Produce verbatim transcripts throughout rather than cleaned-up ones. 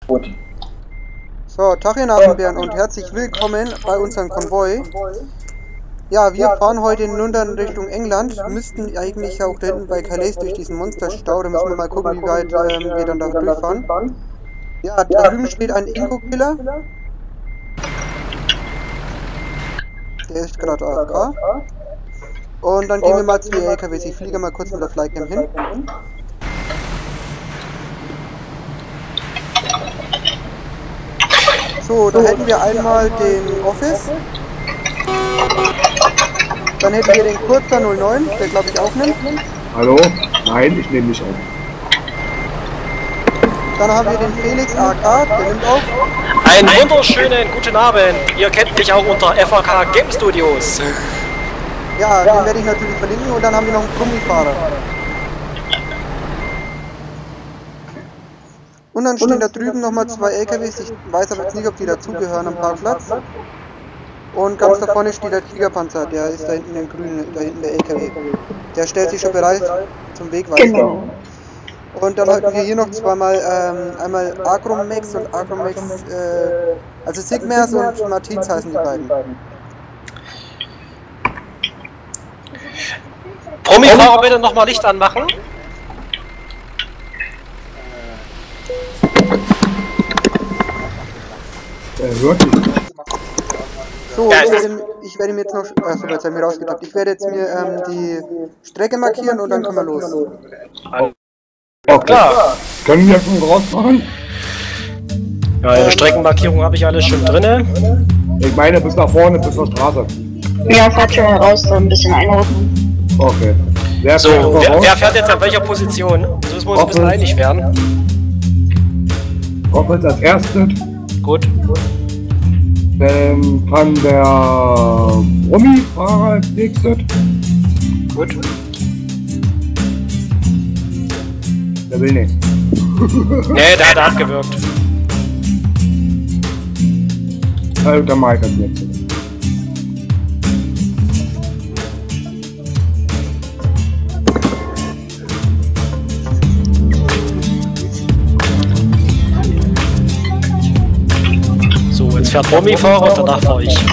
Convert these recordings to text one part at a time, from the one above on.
So, Tag ihr Nasenbären und herzlich willkommen bei unserem Konvoi. Ja, wir fahren heute nun dann Richtung England, müssten eigentlich auch da hinten bei Calais durch diesen Monsterstau, da müssen wir mal gucken, wie weit ähm, wir dann da durchfahren. Ja, da drüben steht ein Inko-Killer. Der ist gerade A F K. Und dann gehen wir mal zu den L K Ws, ich fliege mal kurz mit der Flycam hin. So, da hätten wir einmal den Office. Dann hätten wir den Kurzer null neun, der glaube ich aufnimmt. Hallo? Nein, ich nehme nicht auf. Dann haben wir den Felix A K, der nimmt auf. Einen wunderschönen guten Abend. Ihr kennt mich auch unter F A K Game Studios. Ja, den werde ich natürlich verlinken und dann haben wir noch einen Brummifahrer. Und dann stehen da drüben nochmal zwei L K Ws, ich weiß aber jetzt nicht, ob die dazugehören am Parkplatz. Und ganz da vorne steht der Tigerpanzer, der ist da hinten der grüne, da hinten der L K W. Der stellt sich schon bereit zum Wegweisen. Genau. Und dann hatten wir hier noch zweimal, ähm, einmal Agromax und Agromax, äh, also Sigmers und Matiz heißen die beiden. Promi-Fahrer bitte nochmal Licht anmachen. Er hört nicht. So, ich werde, ich werde mir jetzt noch, achso, jetzt haben wir rausgetappt. Ich werde jetzt mir ähm, die Strecke markieren und dann können wir los. Okay. Klar. Können wir schon rausmachen? Ja, eine Streckenmarkierung habe ich alles schon drinne. Ich meine bis nach vorne, bis zur Straße. Ja, fahrt schon mal raus, dann ein bisschen einordnen. Okay. Wer so, wer, wer fährt jetzt an welcher Position? So müssen wir uns ein bisschen einig werden. Hoffentlich als erstes. Gut. Dann kann der Brummi-Fahrer als nächstes. Gut. Der will nicht. Nee, der hat abgewürgt. Also der Mike als nächstes. Jetzt fährt Promi-Fahrer und danach fahre ich.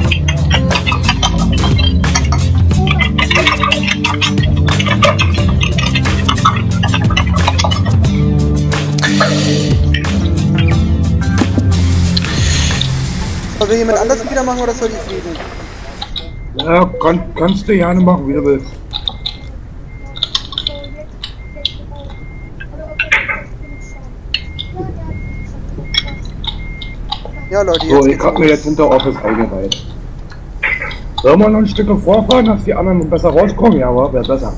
Soll jemand anders wieder machen oder soll ich fliegen? Ja, kann, kannst du gerne machen, wie du willst. Ja, Leute, jetzt so, ich hab mir jetzt hinter Office eingereiht. Sollen wir noch ein Stück vorfahren, dass die anderen besser rauskommen? Ja, aber wäre besser.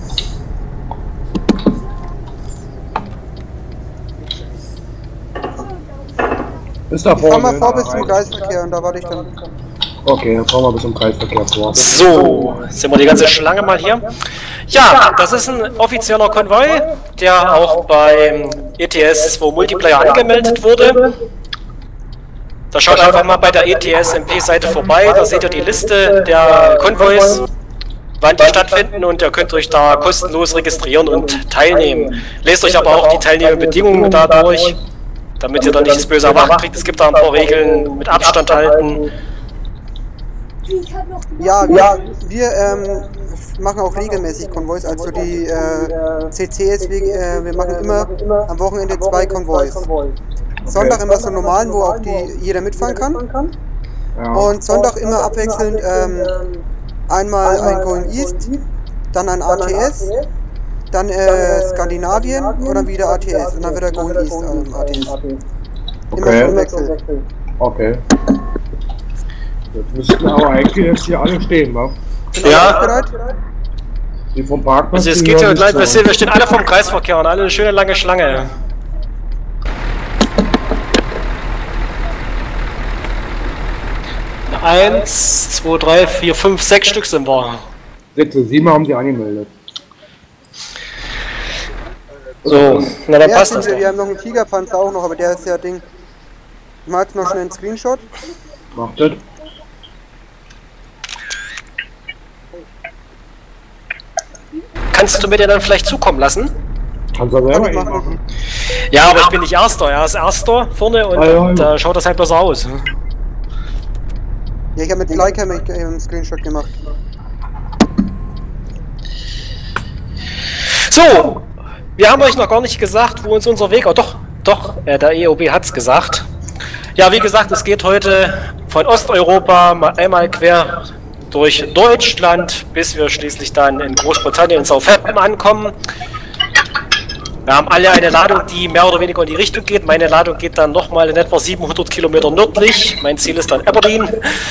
Ist da vorne? Fahren wir vor bis zum Kreisverkehr und da warte ich dann. Okay, dann fahren wir bis zum Kreisverkehr vor. So, sind wir die ganze Schlange mal hier. Ja, das ist ein offizieller Konvoi, der auch beim E T S zwei Multiplayer angemeldet wurde. Da schaut einfach mal bei der E T S M P-Seite vorbei, da seht ihr die Liste der Konvois, wann die stattfinden und ihr könnt euch da kostenlos registrieren und teilnehmen. Lest euch aber auch die Teilnehmerbedingungen da durch, damit ihr da nicht das böse Erwachen kriegt. Es gibt da ein paar Regeln mit Abstand halten. Ja, wir, wir ähm, machen auch regelmäßig Konvois, also die äh, C C S, wir, äh, wir machen immer am Wochenende zwei Konvois. Sonntag immer so normalen, wo auch die, jeder mitfahren kann. Ja. Und Sonntag immer abwechselnd ähm, einmal ein Going East, dann ein A T S, dann äh, Skandinavien und dann wieder A T S und dann wieder Going East ähm, A T S. Immer okay. so Wechsel. Okay. Jetzt müssten aber eigentlich jetzt hier alle stehen, wa? Ja. Die vom Parkplatz. Also es geht ja gleich, wir stehen alle vom Kreisverkehr und alle eine schöne lange Schlange. Eins, zwei, drei, vier, fünf, sechs Stück sind wir. Sechs, sieben haben sie angemeldet. So, na dann ja, passt das. Wir, wir haben noch einen Tigerpanzer auch noch, aber der ist ja Ding. Ich mache jetzt noch schnell einen Screenshot. Macht das. Kannst du mir den dann vielleicht zukommen lassen? Kannst du Kann selber ich machen. machen. Ja, aber ich bin nicht Erster. Er ist Erster vorne und Ah, ja, da ja. schaut das halt besser aus. Ja, ich habe mit Flycam einen Screenshot gemacht. So, wir haben euch noch gar nicht gesagt, wo uns unser Weg... Oh, doch, doch, äh, der E O B hat's gesagt. Ja, wie gesagt, es geht heute von Osteuropa mal einmal quer durch Deutschland, bis wir schließlich dann in Großbritannien in Southampton ankommen. Wir haben alle eine Ladung, die mehr oder weniger in die Richtung geht. Meine Ladung geht dann nochmal in etwa siebenhundert Kilometer nördlich. Mein Ziel ist dann Aberdeen.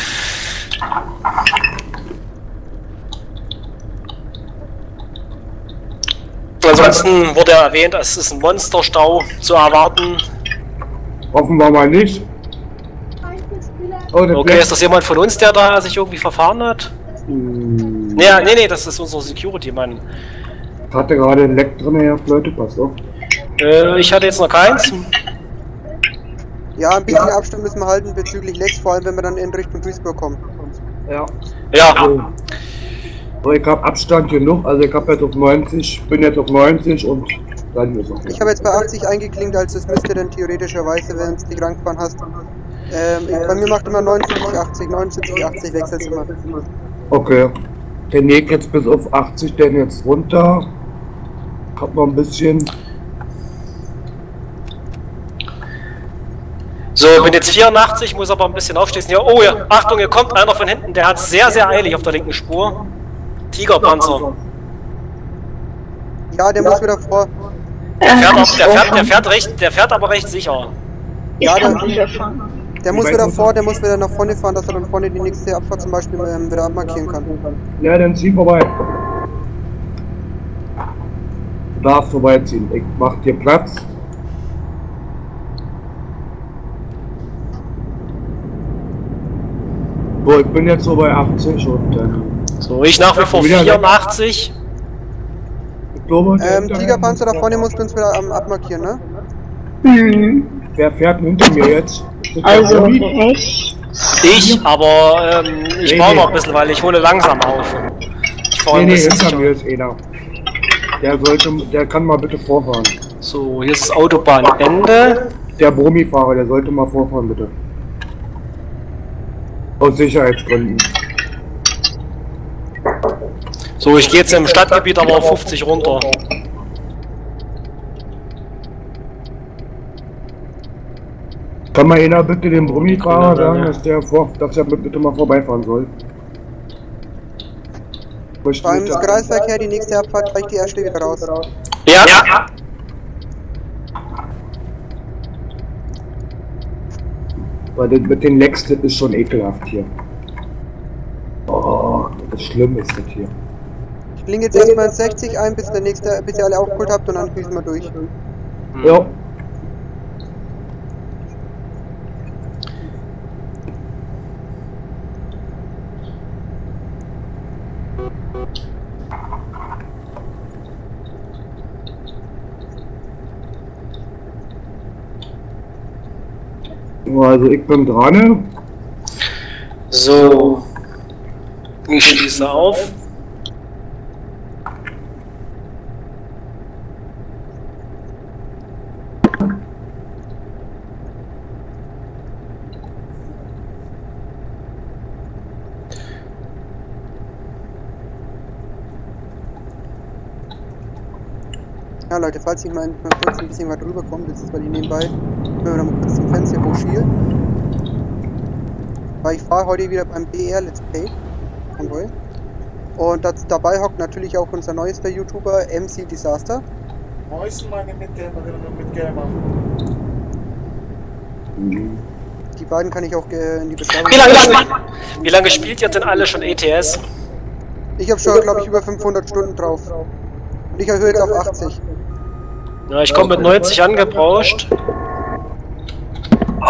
Ansonsten wurde erwähnt, es ist ein Monsterstau zu erwarten. Hoffen wir mal nicht. Oh, der Okay, ist das jemand von uns, der da sich irgendwie verfahren hat? Hm, Nee, nee, nee, das ist unser Security-Mann. hatte gerade ein Leck drin, ja, Leute, passt auf. Äh, ich hatte jetzt noch keins. Ja, ein bisschen Abstand müssen wir halten bezüglich Lecks, vor allem wenn wir dann in Richtung Duisburg kommen. Ja. Ja, So. So, ich habe Abstand genug, also ich habe jetzt auf neunzig, bin jetzt auf neunzig und dann ist okay. Ich habe jetzt bei achtzig eingeklinkt, also das müsste dann theoretischerweise, wenn du dich rangefahren hast. Ähm, bei mir macht immer neunundsiebzig, achtzig, neunundsiebzig, achtzig wechselt immer. Okay. Der legt jetzt bis auf achtzig, denn jetzt runter. Hab noch ein bisschen. so, bin jetzt vierundachtzig, muss aber ein bisschen aufstießen. Ja, oh ja, Achtung, hier kommt einer von hinten, der hat es sehr, sehr eilig auf der linken Spur. Tigerpanzer. Ja, der muss wieder vor. Der fährt, Äh, auch, der, fährt, der, fährt recht, der fährt aber recht sicher. Ich Ja, kann der- sicher fahren. Der muss wieder vor, der muss wieder nach vorne fahren, dass er dann vorne die nächste Abfahrt zum Beispiel ähm, wieder abmarkieren kann. Ja, dann zieh vorbei. Du darfst vorbeiziehen. Ich mach dir Platz. So, ich bin jetzt so bei achtzig und dann. So, ich nach wie vor Wieder weg. vierundachtzig. Ich glaube, der Ähm, hinter- Tigerpanzer da vorne musst du uns wieder ähm, abmarkieren, ne? Hm. Wer fährt denn hinter mir jetzt? Ist das der Also Robi? rechts. Ich, aber ähm, ich Nee, brauche nee. noch ein bisschen, weil ich hole langsam auf. Ich fahre Nee, ein nee, bisschen hinter sicher. mir ist einer. Der sollte, der kann mal bitte vorfahren. So, hier ist das Autobahnende. Der Brummi-Fahrer, der sollte mal vorfahren, bitte. Aus Sicherheitsgründen. So, ich gehe jetzt im Stadtgebiet aber auf fünfzig runter. Kann mal einer bitte dem Brummi-Fahrer sagen, dass der, vor, dass er bitte mal vorbeifahren soll? Möchte Beim bitte- Kreisverkehr, die nächste Abfahrt, gleich die erste wieder raus. Ja, ja. Weil das mit den Lecks, das ist schon ekelhaft hier. Oh, das schlimm ist das hier. Ich blinke jetzt erstmal in sechzig ein, bis der nächste, bis ihr alle aufgeholt habt und dann fließen wir durch. Ja. Also ich bin dran. So. Ich schließe auf. Ja Leute, falls ich mal, mal kurz ein bisschen weit rüber komme, das ist, weil ich nebenbei, wenn wir dann mal kurz zum Fenster hochschielen. Weil ich fahre heute wieder beim B R Let's Play Konvoi. Und das, dabei hockt natürlich auch unser neuester YouTuber M C Disaster. Moin, meine Mitgamerinnen und Mitgamer. Die beiden kann ich auch äh, in die Beschreibung. Wie lange, wie lange spielt ihr denn alle schon E T S? Ich habe schon, glaube ich, über fünfhundert Stunden drauf. Und ich erhöhe jetzt auf achtzig. Ja, ich komme mit neunzig angebrauscht. Oh!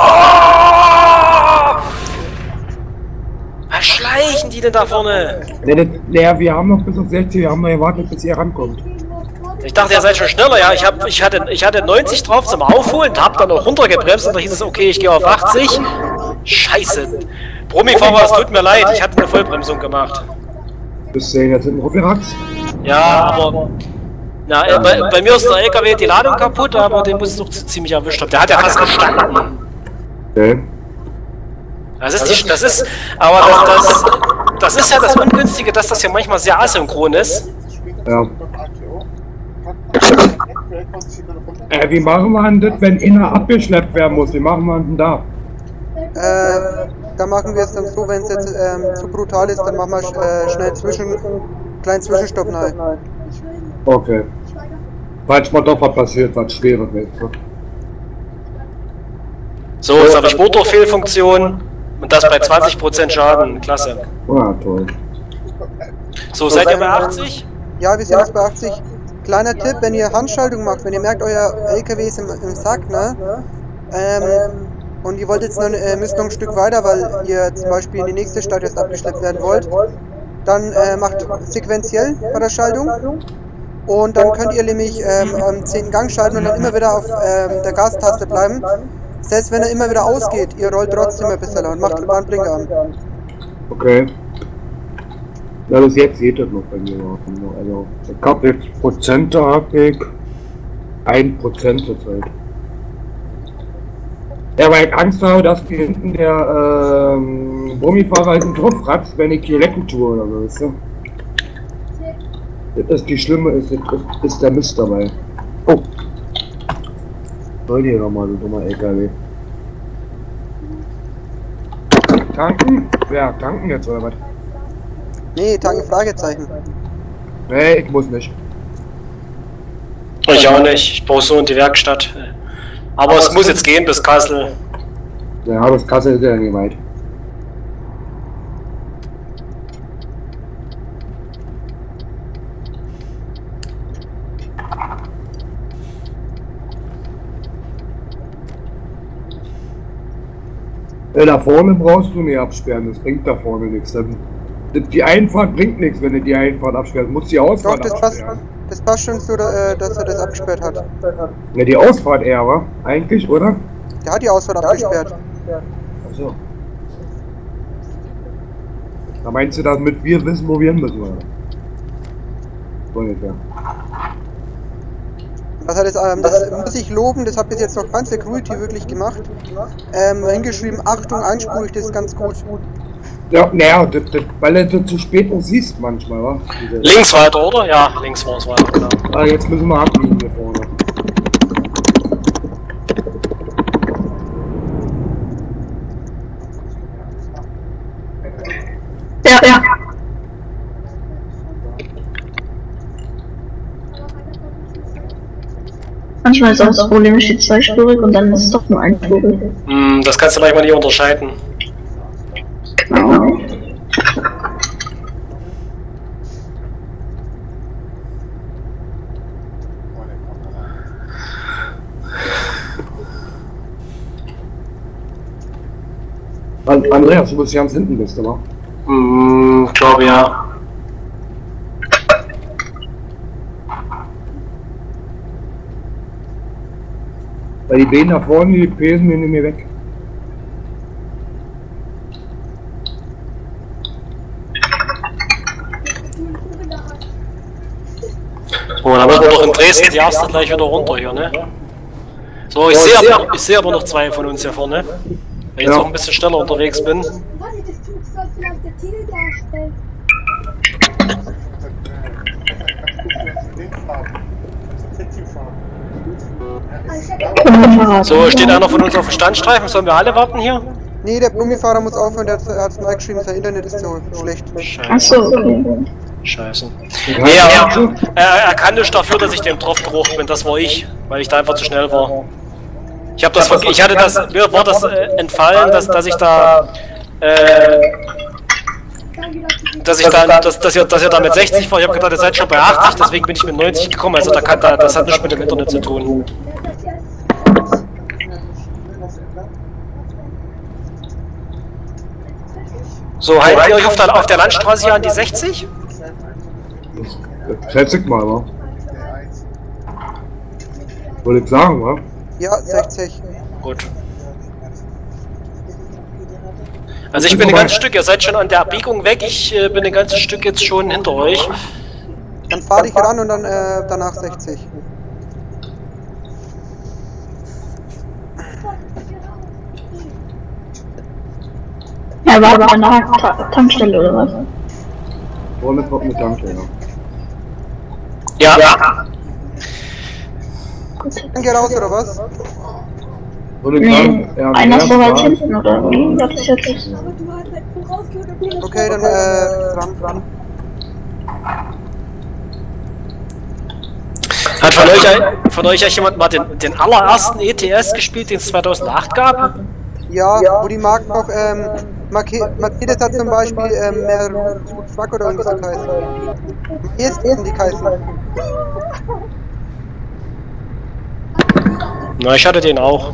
Was schleichen die denn da vorne? Ja, das, ja, wir haben noch bis auf sechzig, wir haben noch gewartet, bis ihr rankommt. Ich dachte, ihr seid schon schneller. Ja, ich, hab, ich, hatte, ich hatte neunzig drauf zum Aufholen, hab dann auch runtergebremst und da hieß es, okay, ich gehe auf achtzig. Scheiße. Brummifahrer, es tut mir leid, ich hatte eine Vollbremsung gemacht. Bis äh, jetzt sind wir Rufferatz. Ja, aber Na, äh, bei, bei mir ist der L K W die Ladung kaputt, aber den muss ich doch ziemlich erwischt haben. Der hat ja fast gestanden. Okay. Das ist, die, das ist, aber das, das, das ist ja das Ungünstige, dass das ja manchmal sehr asynchron ist. Ja. Äh, wie machen wir denn das, wenn einer abgeschleppt werden muss? Wie machen wir denn da? Äh, da machen wir es dann so, wenn es jetzt ähm, zu brutal ist, dann machen wir äh, schnell zwischen, kleinen Zwischenstopp rein. Okay. Falls mal doch was passiert, was Schweres ist. Ne? So, jetzt habe ich Motorfehlfunktion und das bei zwanzig Prozent Schaden. Klasse. Ah, toll. So, seid ihr bei achtzig? Ja, wir sind jetzt bei achtzig. Kleiner Tipp, wenn ihr Handschaltung macht, wenn ihr merkt, euer L K W ist im, im Sack, ne? Ähm, und ihr wollt jetzt noch, äh, müsst noch ein Stück weiter, weil ihr zum Beispiel in die nächste Stadt jetzt abgeschleppt werden wollt, dann äh, macht sequenziell bei der Schaltung. Und dann könnt ihr nämlich ähm, am zehnten Gang schalten und dann immer wieder auf ähm, der Gastaste bleiben. Selbst wenn er immer wieder ausgeht, ihr rollt trotzdem ein bisschen und macht den Warnblinker an. Okay. Ja, bis jetzt geht das noch bei mir. Also, ich hab jetzt Prozente hab ich. ein Prozent zur Zeit. Ja, weil ich Angst habe, dass hier hinten der ähm, Brummifahrer halt einen Tropf ratzt, wenn ich hier lecken tue oder so, weißt du? Das ist die Schlimme, ist, ist, ist der Mist dabei. Oh! Soll hier nochmal, du dummer L K W. Tanken? Ja, tanken jetzt oder was? Nee, tanken Fragezeichen. Nee, ich muss nicht. Ich auch nicht, ich brauche so in die Werkstatt. Aber, Aber es muss jetzt gehen bis Kassel. Ja, bis Kassel ist ja nicht weit. Ja, da vorne brauchst du nicht absperren, das bringt da vorne nichts. Die Einfahrt bringt nichts, wenn du die Einfahrt absperrst. Du musst die Ausfahrt Doch, das absperren. Passt, das passt schon so, dass er das abgesperrt hat. Ja, die Ausfahrt eher, wa? Eigentlich, oder? Der hat die Ausfahrt abgesperrt. Achso. Da meinst du damit, wir wissen, wo wir hin müssen, oder? So ungefähr. Das, hat jetzt, ähm, das muss ich loben, das hat bis jetzt noch kein Security wirklich gemacht. Ähm, hingeschrieben, Achtung, einspurig, das ist ganz gut. Ja, naja, das, das, weil du zu spät noch siehst manchmal, wa? Diese Links weiter, oder? Ja, links war es weiter, genau. Ah, jetzt müssen wir abbiegen hier vorne. Ja, ja. Manchmal ist auch das Problem, es steht zweispurig und dann ist es doch nur einspurig. Hm, das kannst du manchmal nicht unterscheiden. Genau. Andreas, du bist ganz hinten, bist du, wa? Hm, glaube ja. Weil die Beine da vorne, die pesen mir nicht mehr weg. So, dann müssen wir doch in Dresden die erste gleich wieder runter hier, ne? So, ich sehe aber, ich sehe aber noch zwei von uns hier vorne. Weil ich jetzt Ja. auch ein bisschen schneller unterwegs bin. Was ich das tue, soll vielleicht der Titel darstellen. So, steht einer von uns auf dem Standstreifen? Sollen wir alle warten hier? Nee, der Brummifahrer muss aufhören, der hat es mal geschrieben, sein Internet ist so schlecht. Achso, okay. Scheiße. Nee, er, er, er kann nicht dafür, dass ich dem drauf gerucht bin, das war ich, weil ich da einfach zu schnell war. Ich habe das, ver- ich hatte das, mir war das äh, entfallen, dass, dass ich da, äh, dass ich da, dass, dass ihr, dass ihr da mit sechzig war. Ich habe gedacht, ihr seid schon bei achtzig, deswegen bin ich mit neunzig gekommen. Also da kann, da, das hat nichts mit dem Internet zu tun. So, haltet ihr euch auf der, auf der Landstraße hier an die sechzig? Das schätze ich mal, wa? Wollte ich sagen, wa? Ja, sechzig. Gut. Also ich bin ein ganzes Stück, ihr seid schon an der Abbiegung weg, ich äh, bin ein ganzes Stück jetzt schon hinter euch. Dann fahr dich ran und dann äh, danach sechzig. Ja, war aber an der Ta Tankstelle oder was? Vorne kommt eine Tankstelle. Ja. ja. Gut. Dann geh raus oder was? Nee, einer so weit hinten oder wie? Das ist jetzt. Aber du hast halt vorausgehört, ob wir das Okay, dann äh, dran, dran. Hat von euch, ein- von euch jemand mal den, den allerersten E T S gespielt, den es zweitausendacht gab? Ja, wo die Marken noch, ähm, Marke Mercedes hat zum Beispiel ähm, mehr Schwack oder irgendwie so geheißen. Jetzt sind die geheißen. Na, ich hatte den auch.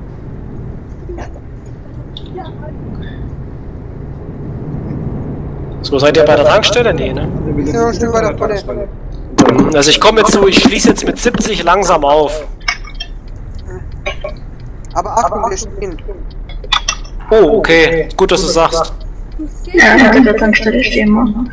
So, seid ihr bei der Tankstelle? Nee, ne? Wir sind noch ein Stück weiter vorne. Also ich komme jetzt so, ich schließe jetzt mit siebzig langsam auf. Aber Achtung, wir stehen. Oh, okay. Gut, dass du sagst. Ja, hinter der Tankstelle stehen wir.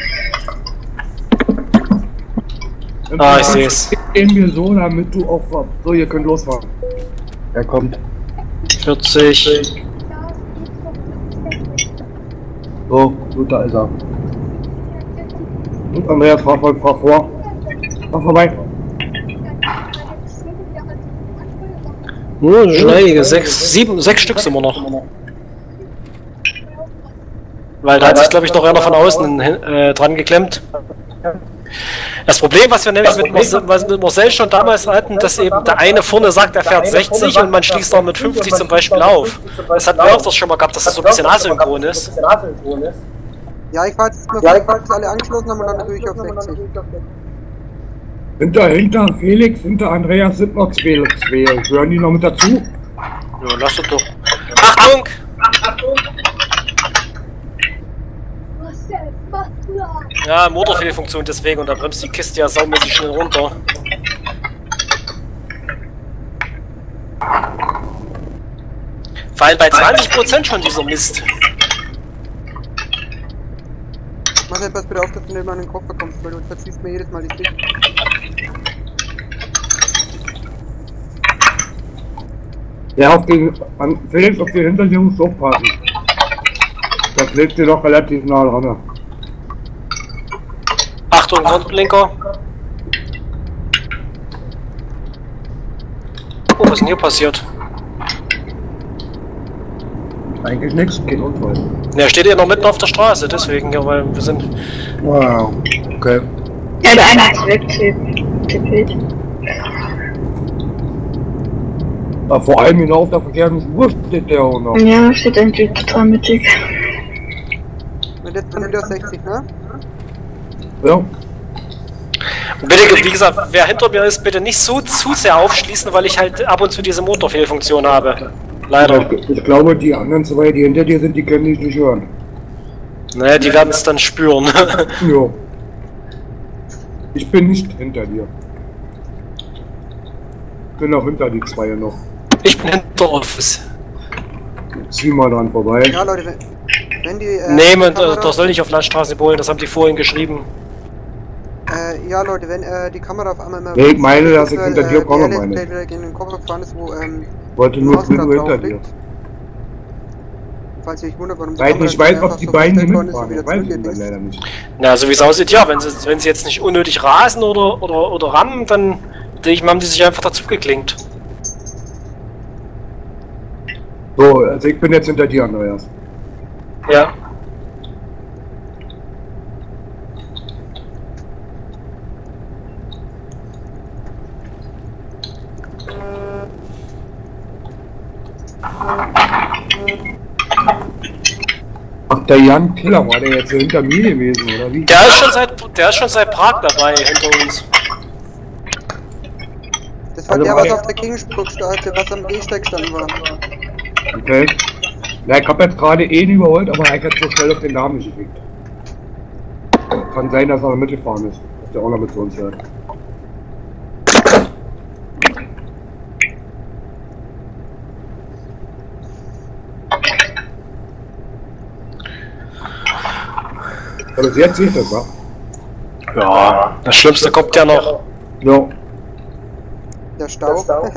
Ah, ich sehe es. Gehen wir so, damit du auch. So, ihr könnt losfahren. Er kommt. vierzig. So, gut, da ist er. Und Andreas, fahr, fahr, fahr vor. Fahr vorbei. Oh, schon einige. Sechs, sieben, sechs Stück sind wir noch. Weil da hat sich, glaube ich, noch einer von außen äh, dran geklemmt. Das Problem, was wir nämlich mit Marcel, was mit Marcel schon damals hatten, dass eben der eine vorne sagt, er fährt sechzig und man schließt auch mit fünfzig zum Beispiel auf. Das hatten wir auch das schon mal gehabt, dass das so ein bisschen asynchron ist. Ja, ich fahr jetzt mal vor, dass alle angeschlossen haben und dann natürlich auf sechzig. Hinter, hinter Felix, hinter Andreas sind noch zwei. zwei. Gehören die noch mit dazu? Ja, lass es doch. Achtung! Was denn? Was denn? Ja, Motorfehlfunktion deswegen und da bremst die Kiste ja saumäßig schnell runter. Vor allem bei zwanzig Prozent schon dieser Mist. Mach halt was bitte auf, dass du nicht mal in den Kopf bekommst, weil du verziehst mir jedes Mal die Sicht. Ja, auf den. An, Felix, auf den Hinterjungs aufpassen. Das legt dir doch relativ nah dran. Achtung, Frontblinker. Oh, was ist denn hier passiert? Eigentlich nichts, kein Unfall. Ja, steht ja noch mitten auf der Straße, deswegen, ja, weil wir sind. Wow, okay. Ja, der eine hat wegtippelt. Aber vor allem hinauf der Verkehrsspur steht der auch noch. Ja, steht eigentlich total mittig. Und jetzt dann wieder sechzig, ne? Ja. Und bitte, wie gesagt, wer hinter mir ist, bitte nicht so zu sehr aufschließen, weil ich halt ab und zu diese Motorfehlfunktion habe. Leider. Ich, ich glaube, die anderen zwei, die hinter dir sind, die können dich nicht hören. Naja, die werden es dann spüren. Ja. Ich bin nicht hinter dir. Ich bin auch hinter die zwei noch. Ich bin hinter Office. Zieh mal dran vorbei. Ja, Leute, wenn, wenn die. Äh, Nee, man, Kamera- das soll nicht auf Landstraße holen, das haben die vorhin geschrieben. Äh, ja, Leute, wenn äh, die Kamera auf einmal immer. Nee, ich meine, dass ich weil, hinter dir äh, komme, die meine ich. L S D wieder gegen den Kopf gefahren ist, wo ähm. Ich wollte nur Maus fünf grad hinter drauf dir. liegt. Falls ihr euch wundert, warum die Weil ich Kamera nicht weiß, einfach ob die so beiden hier verstellt worden ist und mitfahren. wieder Ich weiß es zurückgeht. leider nicht. Na, so wie es aussieht, ja, wenn sie, wenn sie jetzt nicht unnötig rasen oder, oder, oder rammen, dann denke ich mal, haben die sich einfach dazu geklinkt. So, also ich bin jetzt hinter dir, Andreas. Ja. Ach, der Jan Killer, war der jetzt so hinter mir gewesen, oder wie? Der ist schon seit, der ist schon seit Prag dabei, hinter uns. Das war Also der, war was der- auf der Kingsbrook stand, was am Gehsteig stand war. Okay. Ja, ich hab jetzt gerade eh ihn überholt, aber er hat so schnell auf den Namen nicht gekriegt. Kann sein, dass er noch mitgefahren ist. Dass der auch noch mit zu uns hört. Aber jetzt sehe ich das, wa? Ja, das Schlimmste kommt ja noch. Ja. Der Stau.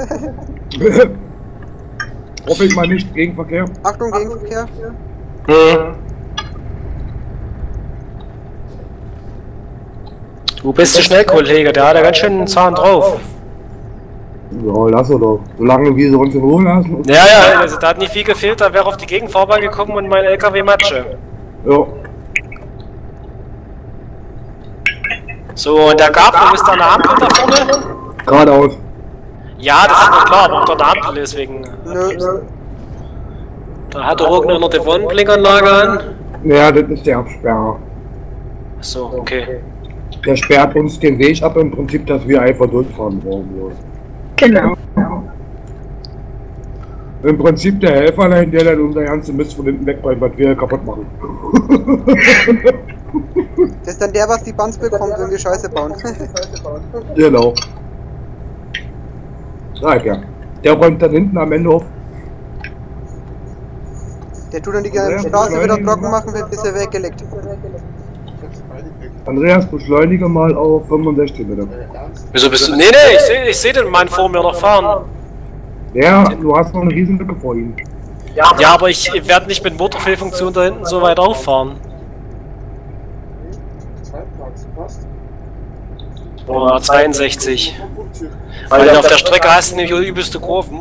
Hoffe ich mal nicht, Gegenverkehr. Achtung, Gegenverkehr. Hm. Du bist zu schnell, Kollege, der hat ja ganz schön einen Zahn drauf. Ja, lass er doch. Solange wir sie uns in Ruhe lassen. Ja, ja, also da hat nicht viel gefehlt, da wäre auf die Gegenfahrbahn gekommen und mein L K W Matsche. Ja. So, und der Gabel ist da eine Ampel da vorne? Geradeaus. Ja, das ist doch klar, aber unter der Ampel deswegen. Nö. Da hat er irgendeiner die Wohnblinkanlage an. Ja, das ist der Absperrer. So, okay. Der sperrt uns den Weg ab im Prinzip, dass wir einfach durchfahren wollen. Genau. Im Prinzip der Helferlein, der dann unser ganze Mist von hinten wegbringt, was wir kaputt machen. Das ist dann der, was die Bands bekommt, wenn wir Scheiße bauen. Genau. Sag ja. Der räumt dann hinten am Ende auf. Der tut dann die ganze Straße wieder trocken machen, wird bis er weggeleckt. Andreas, beschleunige mal auf fünfundsechzig bitte. Wieso bist du. Nee, nee, ich sehe ich seh den Mann vor mir noch fahren. Ja, du hast noch eine riesen Lücke vor ihm. Ja, aber ich werde nicht mit Motorfehlfunktion da hinten so weit auffahren. Oh, zweiundsechzig. Weil auf der Strecke hast du nämlich übelste Kurven.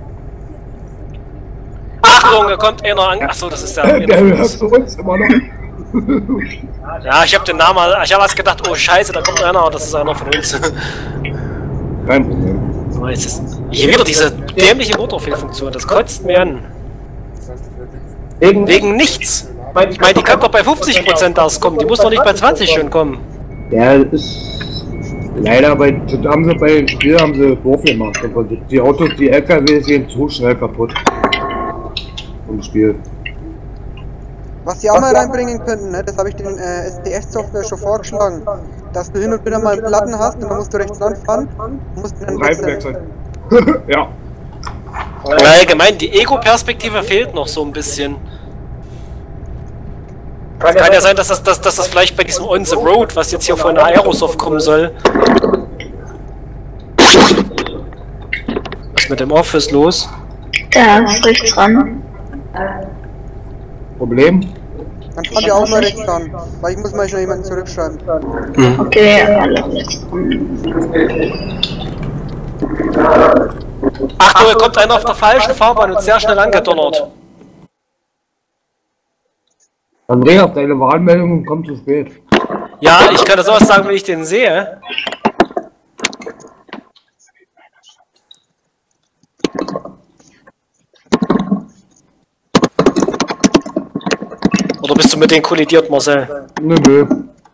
Achtung, da kommt einer an. Achso, das ist der. Der hörst du uns immer noch. Ja, ich hab den Namen. Ich hab was gedacht, oh Scheiße, da kommt einer, das ist einer von uns. Kein Problem. So, jetzt ist hier wieder diese dämliche Motorfehlfunktion, das kotzt mir an. Wegen, wegen nichts. Ich meine, die kann doch bei fünfzig Prozent auskommen, die muss doch nicht bei zwanzig schon kommen. Ja, das ist leider bei, das haben sie bei dem Spiel haben sie doof gemacht. Die Autos, die L K Ws gehen zu schnell kaputt. Im Spiel. Was die auch mal reinbringen könnten, ne, das habe ich den äh, S D F-Software schon vorgeschlagen, dass du hin und wieder mal einen Platten hast und dann musst du rechts ranfahren und musst dann Reifen wechseln. wechseln. Ja. Ja, allgemein, die Ego-Perspektive fehlt noch so ein bisschen. Es kann ja sein, dass das, dass, dass das vielleicht bei diesem On the Road, was jetzt hier von der Aerosoft kommen soll. Was ist mit dem Office los? Da ist rechts ran. Problem? Dann fahren wir auch mal rechts ran, weil ich muss mal schnell jemanden zurückschreiben. Hm. Okay, alle rechts ran. Achtung, da kommt einer auf der falschen Fahrbahn und sehr schnell angedonnert. Andreas, deine Warnmeldung kommt zu spät. Ja, ich kann das sowas sagen, wenn ich den sehe. Oder bist du mit denen kollidiert, Marcel? Nö, nö.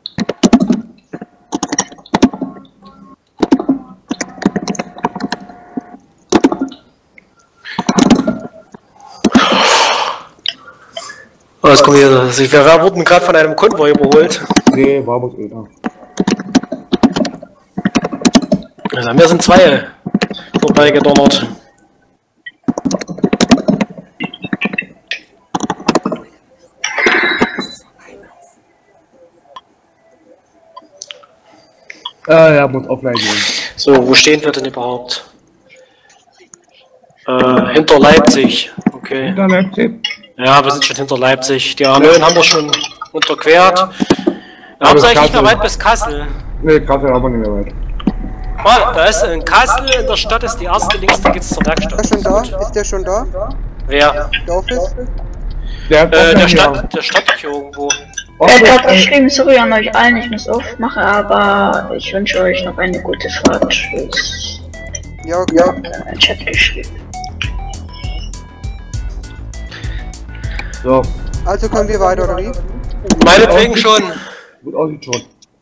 Oh, jetzt kommt hier. Wir wurden gerade von einem Konvoi überholt. Nee, war bloß einer. Also, mir sind zwei vorbeigedonnert. Ah, ja, muss offline gehen. So, wo stehen wir denn überhaupt? Äh, hinter Leipzig. Okay. Hinter Leipzig? Ja, wir sind schon hinter Leipzig. Die A neun haben wir schon unterquert. Wir haben es eigentlich nicht mehr weit bis Kassel. Nee, Kassel aber nicht mehr weit. Oh, da ist in Kassel, in der Stadt ist die erste links, da geht's zur Werkstatt. Ist der schon da? Ist der schon da? Wer? Der Office? Der, hat Äh, der ja- Stadt, der Stadt hier irgendwo. Er hat gerade geschrieben, sorry an euch allen, ich muss aufmachen, aber ich wünsche euch noch eine gute Fahrt. Tschüss. Ja, okay. Ja, ein Chat geschrieben. So, Also können wir weiter, oder wie? Meinetwegen schon. gut aussieht schon.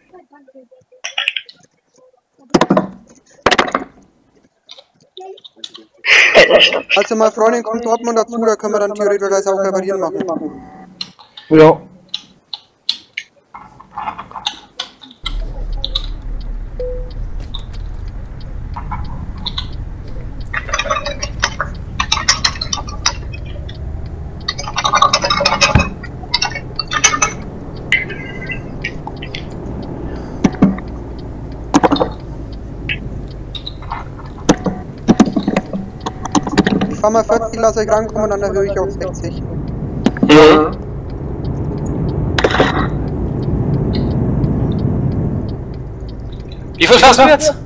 Also meine Freundin kommt Dortmund dazu, da können wir dann theoretisch auch reparieren machen. Ja. fahr mal vierzig, lass euch rankommen und dann erhöhe ich auf sechzig. Mhm. Wie viel fährst du jetzt?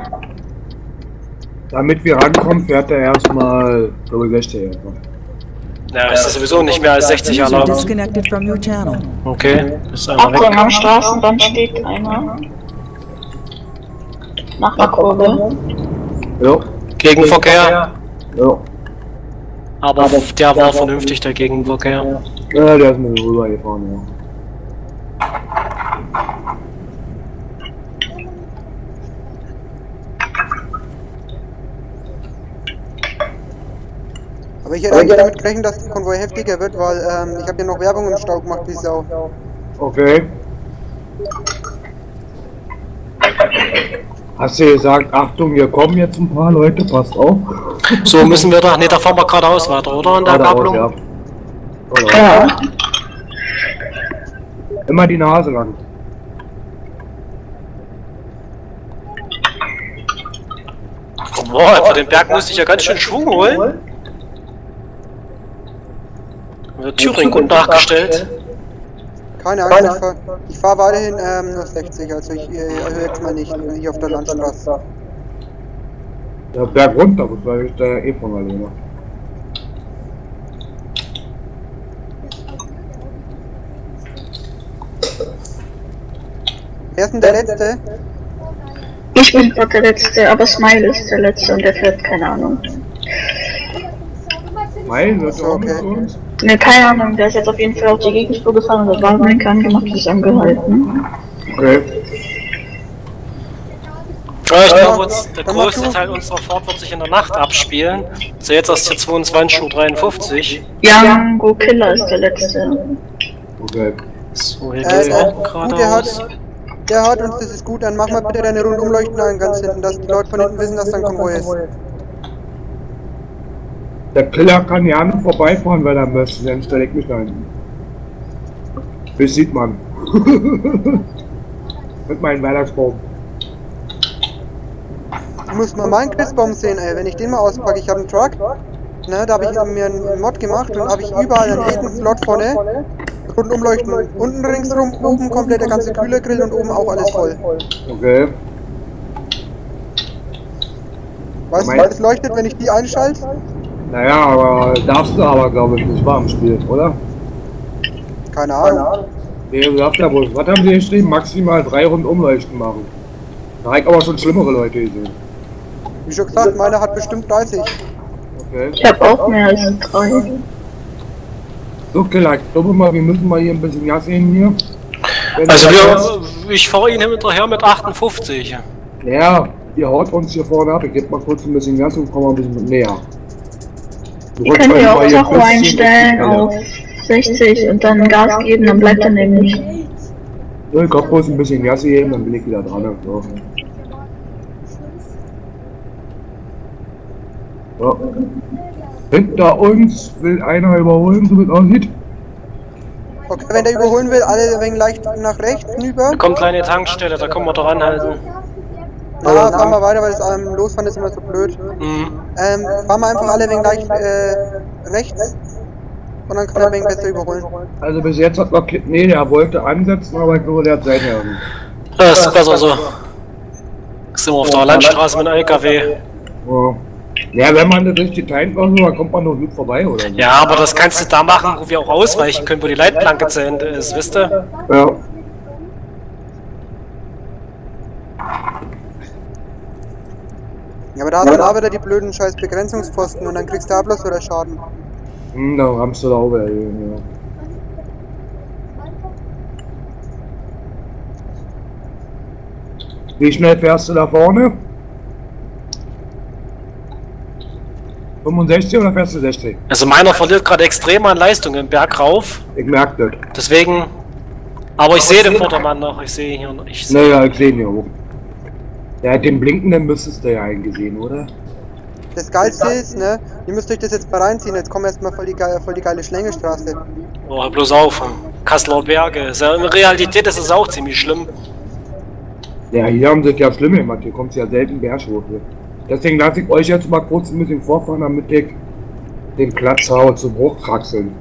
Damit wir rankommen, fährt er erstmal glaube ich sechzig. Ja, ist das sowieso nicht mehr als sechzig User erlaubt. disconnected from your channel. Okay, ist einmal Achtung, weg. am Straßenband steht einer. Nach der Kurve. Ja, Gegenverkehr. ja. Aber der war vernünftig, der Gegenverkehr. Ja, der ist mir rübergefahren, ja. Aber ich hätte eigentlich damit gerechnet, dass der Konvoi heftiger wird, weil ähm, ich habe ja noch Werbung im Stau gemacht, wie Sau. Okay. Hast du gesagt, Achtung, hier kommen jetzt ein paar Leute, passt auf. So müssen wir da. Ne, da fahren wir geradeaus weiter, oder? In der Geradeaus, Gabelung? ja. Geradeaus. Ja. Immer die Nase lang. Boah, für den Berg musste ich ja ganz schön Schwung holen. Wird Thüringen gut nachgestellt. Keine Angst, ich fahre fahr weiterhin ähm, nur sechzig, also ich äh, erhöhe jetzt mal nicht hier auf der Landstraße. Der Berg runter, das war ich da eh von alleine. Wer ist denn der Letzte? Ich bin gerade der Letzte, aber Smile ist der Letzte und der fährt, keine Ahnung. Mein, wird So, auch okay. mit uns. Ne, keine Ahnung, der ist jetzt auf jeden Fall auf die Gegenspur gefahren und das Warnblinker angemacht und ist angehalten. Okay. Ja, ich Ja, glaube, uns, der dann mach größte du. Teil unserer Fahrt wird sich in der Nacht abspielen. So, jetzt erst hier zweiundzwanzig Uhr dreiundfünfzig. Django Killer ist der Letzte. Okay. So, hier Äh, geht's äh, auch gut, der geradeaus. hat, der hat uns, das ist gut, dann mach mal bitte deine Rundumleuchten an ganz hinten, dass die Leute von hinten wissen, dass da ein Konvoi ist. Der Killer kann ja nicht vorbeifahren, wenn er möchte, dann stelle ich mich da hinten. Das sieht man. Mit meinem Weihnachtsbaum. Du musst mal meinen Christbaum sehen, ey, wenn ich den mal auspacke, ich habe einen Truck, ne, da habe ich mir einen Mod gemacht und habe ich überall einen echten Slot vorne, Rundumleuchten, unten ringsrum, oben komplett der ganze Kühlergrill und oben auch alles voll. Okay. Weißt du, wie das leuchtet, wenn ich die einschalte? Naja, aber darfst du aber glaube ich nicht warm spielen, oder? Keine Ahnung. Nee, du darfst ja wohl. Was haben sie geschrieben? Maximal drei Rundumleuchten machen. Da habe ich aber schon schlimmere Leute gesehen. Wie schon gesagt, meiner hat bestimmt dreißig. Okay. Ich habe auch mehr als drei. So, Killer, ich glaube mal, wir müssen mal hier ein bisschen Gas sehen hier. Wenn Also du wir, das- ich fahre ihn hinterher mit achtundfünfzig. Ja, ihr haut uns hier vorne ab. Ich gebe mal kurz ein bisschen Gas und komme mal ein bisschen näher. Du Ihr rutschst könnt ja einfach auch hier Tacho ein bisschen einstellen schneller. auf sechzig und dann Gas geben, dann bleibt er nämlich. Ja, ich hab bloß ein bisschen Gas gegeben, dann bin ich wieder dran. So. Ja. Hinter uns will einer überholen, so wie es aussieht. Okay, wenn der überholen will, alle ein wenig leicht nach rechts hinüber. Da kommt kleine Tankstelle, da können wir doch anhalten. Na, fahren wir weiter, weil das ähm, Losfahren ist immer so blöd. Mhm. Ähm, fahren wir einfach alle ein wenig leicht äh, rechts. Und dann kann er ein wenig besser überholen. Also bis jetzt hat noch Kid, nee, der wollte ansetzen, aber ich glaube, der hat seine Herren. Ja, ist besser so. Sind wir auf der Landstraße mit dem L K W. Ja. Ja, wenn man das richtig timet oder so, dann kommt man doch gut vorbei, oder? so. Ja, aber das kannst du da machen, wo wir auch ausweichen können, wo die Leitplanke zu Ende ist, wisst ihr? Ja. Ja, aber da hast du da wieder die blöden scheiß Begrenzungspfosten und dann kriegst du da bloß wieder Schaden. Hm, da rammst du da auch wieder hin, ja. Wie schnell fährst du da vorne? fünfundsechzig oder fährst du sechzig? Also meiner verliert gerade extrem an Leistung im Berg rauf. Ich merk das. Deswegen. Aber ich sehe den Vordermann noch, ich sehe hier noch. Ich sehe. Naja, ich seh ihn ja auch. Ja, den blinkenden müsstest du ja eingesehen, oder? Das Geilste ist, ne, ihr müsst euch das jetzt mal reinziehen, jetzt kommen erstmal voll die, geile, voll die geile Schlängelstraße. Oh, bloß auf. Kasseler Berge. Ist ja, in Realität ist es auch ziemlich schlimm. Ja, hier haben sie es ja schlimm gemacht, hier kommt ja selten Berg hoch. Hier. Deswegen lasse ich euch jetzt mal kurz ein bisschen vorfahren, damit ich den Platzhauer zu Bruch kraxeln.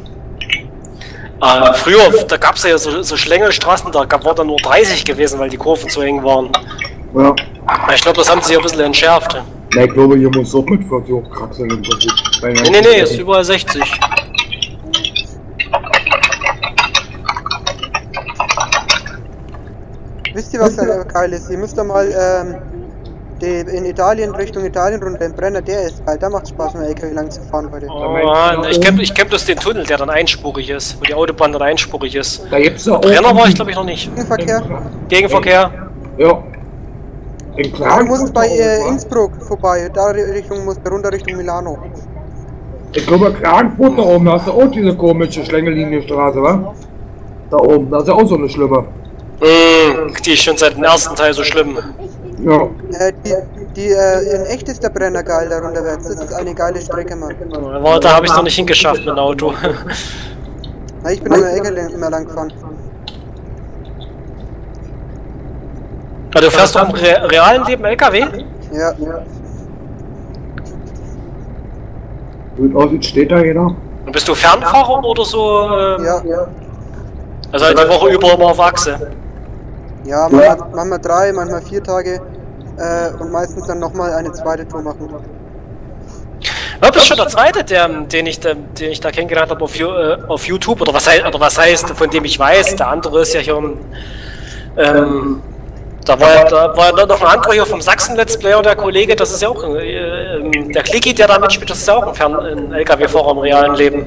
Äh, früher, da gab es ja so, so Schlängelstraßen, da gab, war dann nur dreißig gewesen, weil die Kurven zu eng waren. Ja. Ich glaube, das haben sie ein bisschen entschärft. Ja, ich glaube, hier muss auch mit vierzig hochkraxeln im Prinzip. Nee, nee, nee, ist überall sechzig. Wisst ihr, was da geil ist? Ihr müsst da mal ähm, die, in Italien, Richtung Italien runter, den Brenner, der ist geil. Da macht Spaß, mit dem L K W lang zu fahren heute. Oh Mann, ich kenn, ich kenn bloß den Tunnel, der dann einspurig ist, wo die Autobahn dann einspurig ist. Da gibt's ja auch Brenner war ich glaube ich noch nicht. Gegenverkehr? Gegenverkehr? Ja. In Du Klagenfurt musst bei äh, auch, Innsbruck vorbei, da Richtung, musst du runter Richtung Milano. Ich glaube, Klagenfurt da oben, da hast du auch diese komische Schlängelinienstraße, wa? Da oben, da ist ja auch so eine schlimme. Mm, die ist schon seit dem ersten Teil so schlimm. Ja. Äh, die, die, äh, in echt ist der Brenner geil da runterwärts. Das ist eine geile Strecke, Mann. Aber da habe ich es noch nicht hingeschafft mit dem Auto. Na, ich bin am L K W immer lang gefahren. Ja, du fährst doch im Re realen Leben L K W? Ja, ja. Gut aussieht, steht da jeder. Und bist du Fernfahrer oder so? Ähm, Ja, ja. Also halt die Woche über immer auf Achse. Ja, manchmal, manchmal drei, manchmal vier Tage äh, und meistens dann nochmal eine zweite Tour machen. Ja, bist schon der zweite, der, den, ich, den ich da kennengelernt habe auf, äh, auf YouTube, oder was, heißt, oder was heißt, von dem ich weiß. Der andere ist ja hier um. Ähm, da war ja da war noch ein anderer hier vom Sachsen-Let's Player, der Kollege, das ist ja auch äh, der Klicki, der da mitspielt, das ist ja auch ein, Fern ein L K W-Fahrer im realen Leben.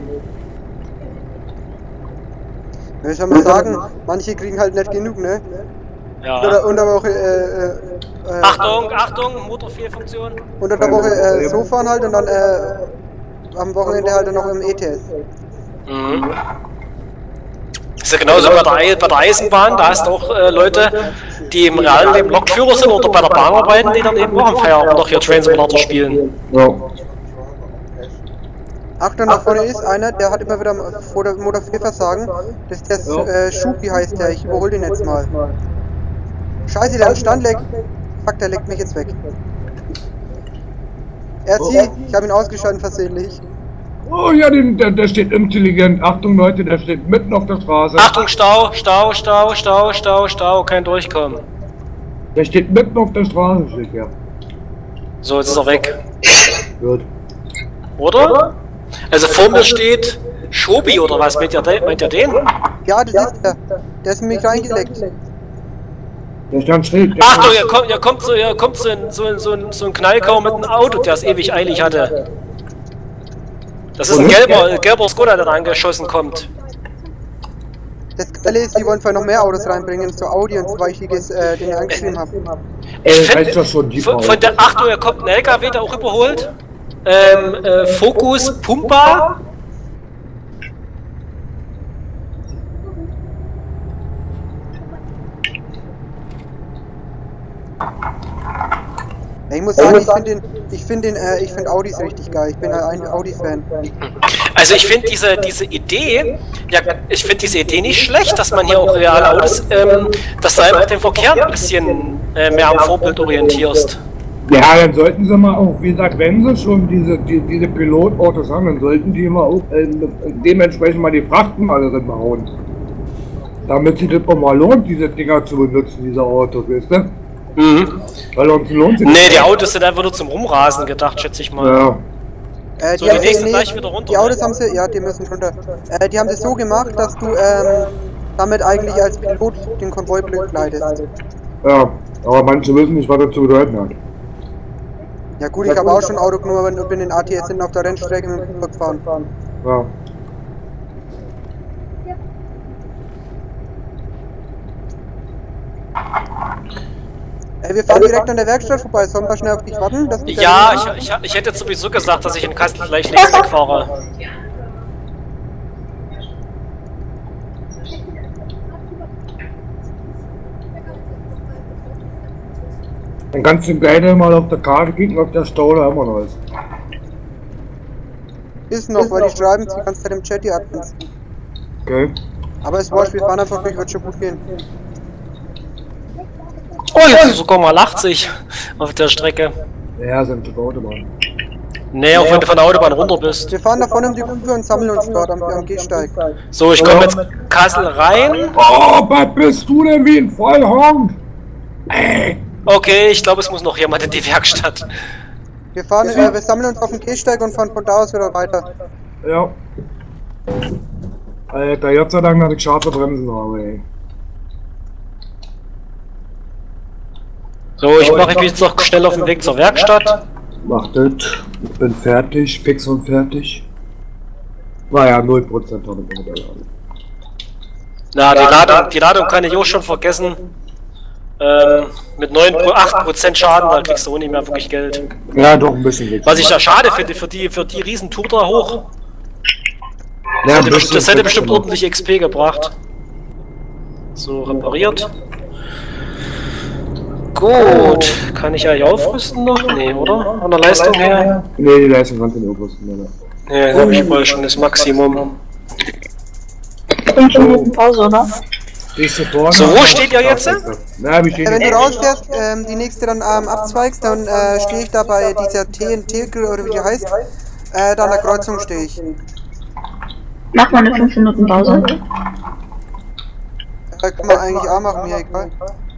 Ja, ich soll mal sagen, manche kriegen halt nicht genug, ne? Ja. Unter, unter der Woche, äh, äh, Achtung, Achtung, Motorfehlfunktion. unter der Woche äh, so fahren halt und dann äh, am Wochenende halt dann noch im E T S. Mhm. Ist ja genauso bei der, Ei bei der Eisenbahn, da hast du auch äh, Leute, die im realen Leben Lokführer sind oder bei der Bahn arbeiten, die dann eben auch am Feierabend noch hier Train Simulator spielen. Ja. Achtung, da vorne ist einer, der hat immer wieder Motorfehlversagen. Das ist der Ja. äh, Schupi heißt der, ich überhole den jetzt mal. Scheiße, der am Stand leckt. Fuck, der leckt mich jetzt weg. R C, ich habe ihn ausgeschaltet versehentlich. Oh ja, den, der, der steht intelligent. Achtung Leute, der steht mitten auf der Straße. Achtung, Stau, Stau, Stau, Stau, Stau, Stau, kein Durchkommen. Der steht mitten auf der Straße, steht ja. So, jetzt ist er weg. Gut. Oder? Also vor mir steht Schobi oder was, meint ihr, de meint ihr den? Ja, das ist der. Der ist in mich reingeleckt. Der stand schräg. Der Achtung, ihr kommt, ihr kommt, so, ihr kommt so, in, so, in, so, ein, so ein Knallkau mit einem Auto, der es ewig eilig hatte. Das ist ein gelber, äh, gelber Skoda, der da angeschossen kommt. Das Geile ist, die wollen vielleicht noch mehr Autos reinbringen, so Audi und so, weil ich die, äh, den ich angeschrieben habe. Ey, Ich heißt das schon die von, Frau. von der Achtung, hier kommt ein L K W, der auch überholt. Ähm, äh, Focus Pumpa. Ich muss sagen, ich finde den, ich finde den, äh, ich finde Audis richtig geil. Ich bin halt ein Audi-Fan. Also ich finde diese, diese Idee, ja, ich finde diese Idee nicht schlecht, dass man hier auch reale Autos, ähm, dass du einfach den Verkehr ein bisschen äh, mehr am Vorbild orientierst. Ja, dann sollten sie mal auch, wie gesagt, wenn sie schon diese, die, diese Pilotautos haben, dann sollten die mal auch äh, dementsprechend mal die Frachten mal drin hauen. Damit sich das auch mal lohnt, diese Dinger zu benutzen, diese Autos, weißt du? Mhm. Weil uns lohnt sich Nee, die Autos sind einfach nur zum Rumrasen gedacht, schätze ich mal. Ja. Äh, So, die haben sie- nächsten gleich wieder runter, Die Autos ne? haben sie, ja, die müssen runter. Äh, die haben sie so gemacht, dass du ähm, damit eigentlich als Pilot den Konvoi begleitest. Ja, aber manche wissen nicht, was das zu bedeuten hat. Ja gut, ich habe auch schon ein Auto genommen und bin in A T S hinten auf der Rennstrecke mit dem Flugzeug gefahren. Ja. Äh, wir fahren direkt an der Werkstatt vorbei. Sollen wir schnell auf dich warten? Dass du Ja, ich, ich, ich hätte jetzt sowieso gesagt, dass ich in Kassel gleich links wegfahre. Dann kannst du gerne mal auf der Karte kicken, ob der Stau da immer noch ist. Ist noch, weil die schreiben die ganze Zeit im Chat die Admins. Okay. Aber es wurscht, wir fahren einfach durch, wird schon gut gehen. Oh, jetzt sogar mal achtzig auf der Strecke. Ja, sind die Autobahn. Nee, auch wenn du von der Autobahn runter bist. Wir fahren da vorne um die Kurve und sammeln uns dort am, am Gehsteig. So, ich komme jetzt Kassel rein. Oh, was bist du denn wie ein Vollhonk? Ey. Okay, ich glaube, es muss noch jemand in die Werkstatt. Wir fahren, äh, wir sammeln uns auf dem Gehsteig und fahren von da aus wieder weiter. Ja. Alter, Gott sei Dank, dass ich scharfe Bremsen habe, ey. So, ich mache mich jetzt noch schnell auf den Weg zur Werkstatt. Mach das. Ich bin fertig, fix und fertig. Naja, null Prozent habe ich mit der Ladung. Na, die Ladung, die Ladung kann ich auch schon vergessen. Ähm, mit neun, acht Prozent Schaden, da kriegst du auch nicht mehr wirklich Geld. Ja, doch ein bisschen Geld. Was ich da schade finde, für die, für die Riesentour da hoch. Ja, Das hätte, bestimmt, das hätte bestimmt ordentlich X P gebracht. So, repariert. Gut, kann ich eigentlich aufrüsten noch? Nee, oder? Von der Leistung her? Nee, die Leistung kannst du nicht aufrüsten, oder? Nee, da habe ich wohl schon das Maximum. fünf Minuten Pause, oder? So, wo steht ihr jetzt? Na, wir stehen Äh, wenn du rausfährst, ähm, die nächste dann ähm, abzweigst, dann äh, stehe ich da bei dieser T N T oder wie die heißt. Äh, da an der Kreuzung stehe ich. Mach mal eine fünf Minuten Pause. Äh, kann man eigentlich auch machen, mir egal.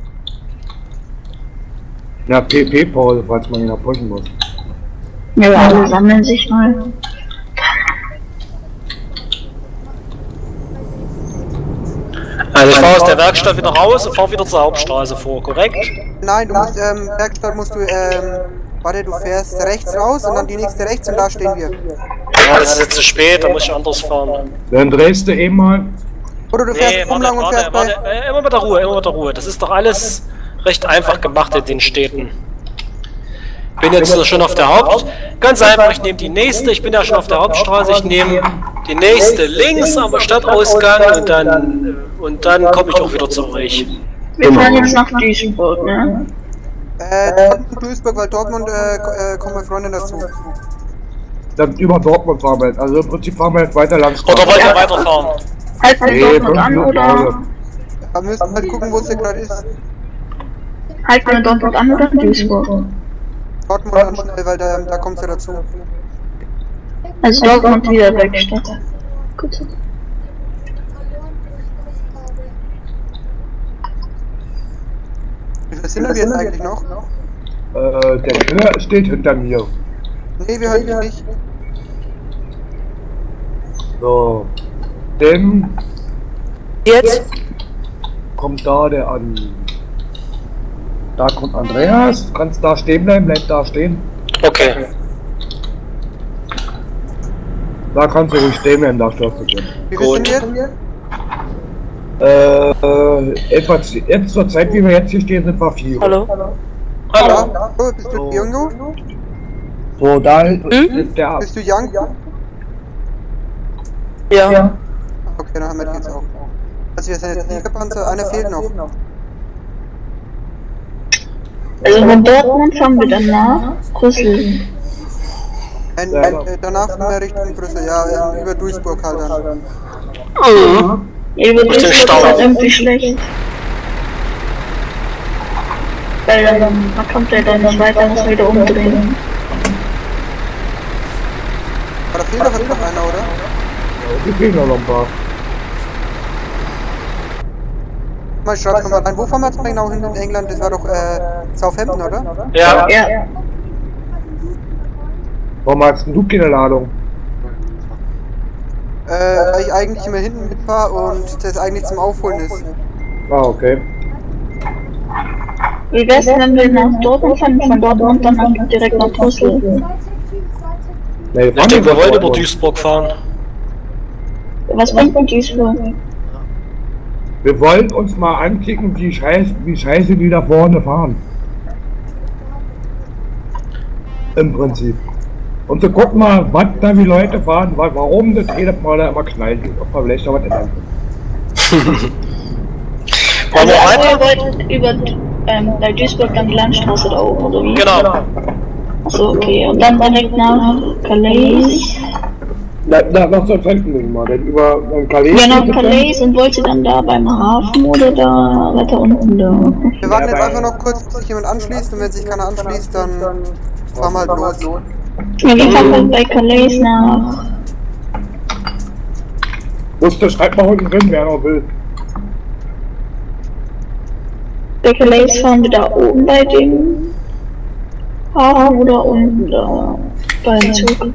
Ja, P P-Pause, falls man ihn abpushen muss. Ja, alle sammeln sich mal. Also ich fahre aus der Werkstatt wieder raus und fahre wieder zur Hauptstraße vor, korrekt? Nein, du musst, ähm, Werkstatt musst du, ähm, warte, du fährst rechts raus und dann die nächste rechts und da stehen wir. Ja, das ist jetzt zu spät, da muss ich anders fahren. Dann drehst du eben mal. Oder du fährst Nee, rum warte, lang und warte, fährst warte, bei... äh, immer mit der Ruhe, immer mit der Ruhe. Das ist doch alles recht einfach gemacht in den Städten. Bin jetzt schon auf der Haupt. Ganz einfach, ich nehme die nächste, ich bin ja schon auf der Hauptstraße, ich nehme die nächste links am Stadtausgang und dann und dann komme ich auch wieder zu euch. Wir fahren jetzt nach Duisburg, ne? Äh, Duisburg, weil Dortmund, äh, äh, kommen meine Freundin dazu. Dann über Dortmund fahren wir jetzt. Also im Prinzip fahren wir jetzt weiter langs. Oder wollt ihr weiterfahren? Halten wir Nee, Dortmund fünf an, Minuten oder? Pause. Wir müssen halt gucken, wo es hier gerade ist. Halten wir Dortmund an, oder Duisburg? Dortmund an schnell, weil da, da kommst du dazu. Also Dortmund wieder Werkstatt. Gut. Wie viel sind wir jetzt eigentlich noch? Äh, der Killer steht hinter mir. Nee, wir halten nicht. So. Dann Jetzt? kommt da der an. Da kommt Andreas. Du kannst da stehen bleiben, bleib da stehen. Okay. Da kannst du ruhig stehen bleiben, da störst du dich. Wie viel Gut. sind wir? Äh, äh, etwa, jetzt zur Zeit, wie wir jetzt hier stehen, sind wir vier. Hallo? Hallo. Ja. Oh, bist du Jungo? So, da Hm? ist der ab. Bist du Young? Ja. Okay, dann haben wir die jetzt auch. Also wir sind jetzt Siegerpanzer, einer fehlt noch. Also von Dortmund fahren wir dann nach Brüssel. Ein, ein, äh, danach sind wir Richtung Brüssel, ja, ähm, über Duisburg halt dann. Ja, über Durch den Duisburg ist Stau. halt irgendwie schlecht. Weil dann, man kommt ja dann nicht weiter, muss wieder umdrehen. Aber da fehlt doch jetzt noch einer, oder? Die fehlen noch ein paar. Mal schreib mal rein, wo fahren wir jetzt mal genau hin in England? Das war doch äh, Southampton, oder? Ja. Ja, Warum hast du keine Ladung? Äh, weil ich eigentlich immer hinten mitfahre und das eigentlich zum Aufholen ist. Ah, okay. wie wär's denn, wenn wir nach Dortmund fahren, von Dortmund dann nach- direkt nach Brüssel? Nee, Ich denke, wir wollen über Duisburg fahren. Was bringt denn Duisburg? Wir wollen uns mal ankicken, wie scheiße, wie scheiße die da vorne fahren. Im Prinzip. Und so guck mal, was da die Leute fahren, wa- warum das jedes Mal da immer knallt. Ob man vielleicht noch was ändern kann. Wollen wir Also weiter? ihr wollt über ähm, bei Duisburg dann die Landstraße da oben, oder wie? Genau. Achso, okay. Und dann direkt nach Calais. Na, na, nach Southampton nicht mal, denn über ähm, Calais. Ja, nach geht es dann. Calais und wollt ihr dann da beim Hafen oder da weiter unten da? Wir warten Ja, jetzt bei- einfach noch kurz, bis sich jemand anschließt und wenn sich keiner anschließt, dann fahren wir halt los. Ja, wie kann man bei Calais nach? Wusste, schreibt mal unten drin, wer noch will. Bei Calais fahren wir da oben bei dem Hafen oder unten da beim Zug?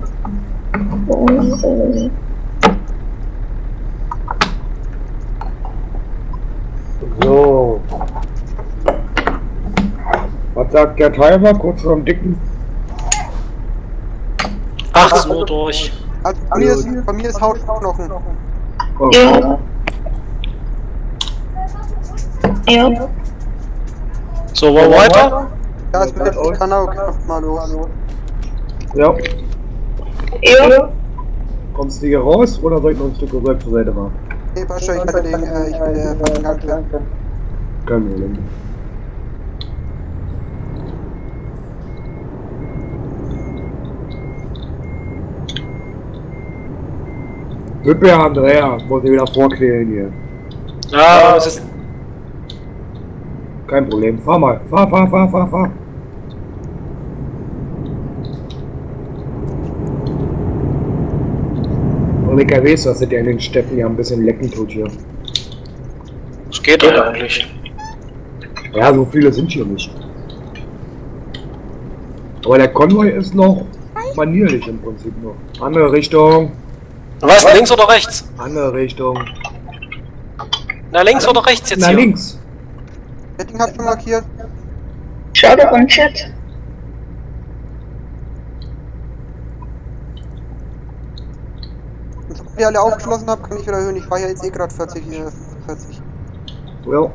So. Was sagt der Timer kurz vor dem Dicken? achtzehn Uhr durch. Also bei mir ist, bei mir ist Hautknochen. Oh. Ja. Ja. So, wollen wir weiter? Ja, es wird jetzt Kanal mal los. Ja. Ja. Kommst du hier raus oder soll ich noch ein Stück zurück zur Seite machen? Nee, passt schon, ich bin den, äh, ich bin der Vergangenheit. Kein Problem. Wippe Andrea, muss ich wieder vorquälen hier. Ja, es ist. Kein Problem, fahr mal. Fahr, fahr, fahr, fahr, fahr. Und ich weiß, dass es ja in den Städten ja ein bisschen lecken tut hier. Es geht doch eigentlich. Ja, so viele sind hier nicht. Aber der Konvoi ist noch manierlich im Prinzip noch. Andere Richtung. Was, links oder rechts? Andere Richtung. Na, links oder rechts jetzt Na, hier? links. Das Ding hat schon markiert. Schau doch im Chat. Und sobald ihr alle aufgeschlossen habt, kann ich wieder hören. Ich fahre ja jetzt eh gerade vierzig, äh, vierzig. Ja.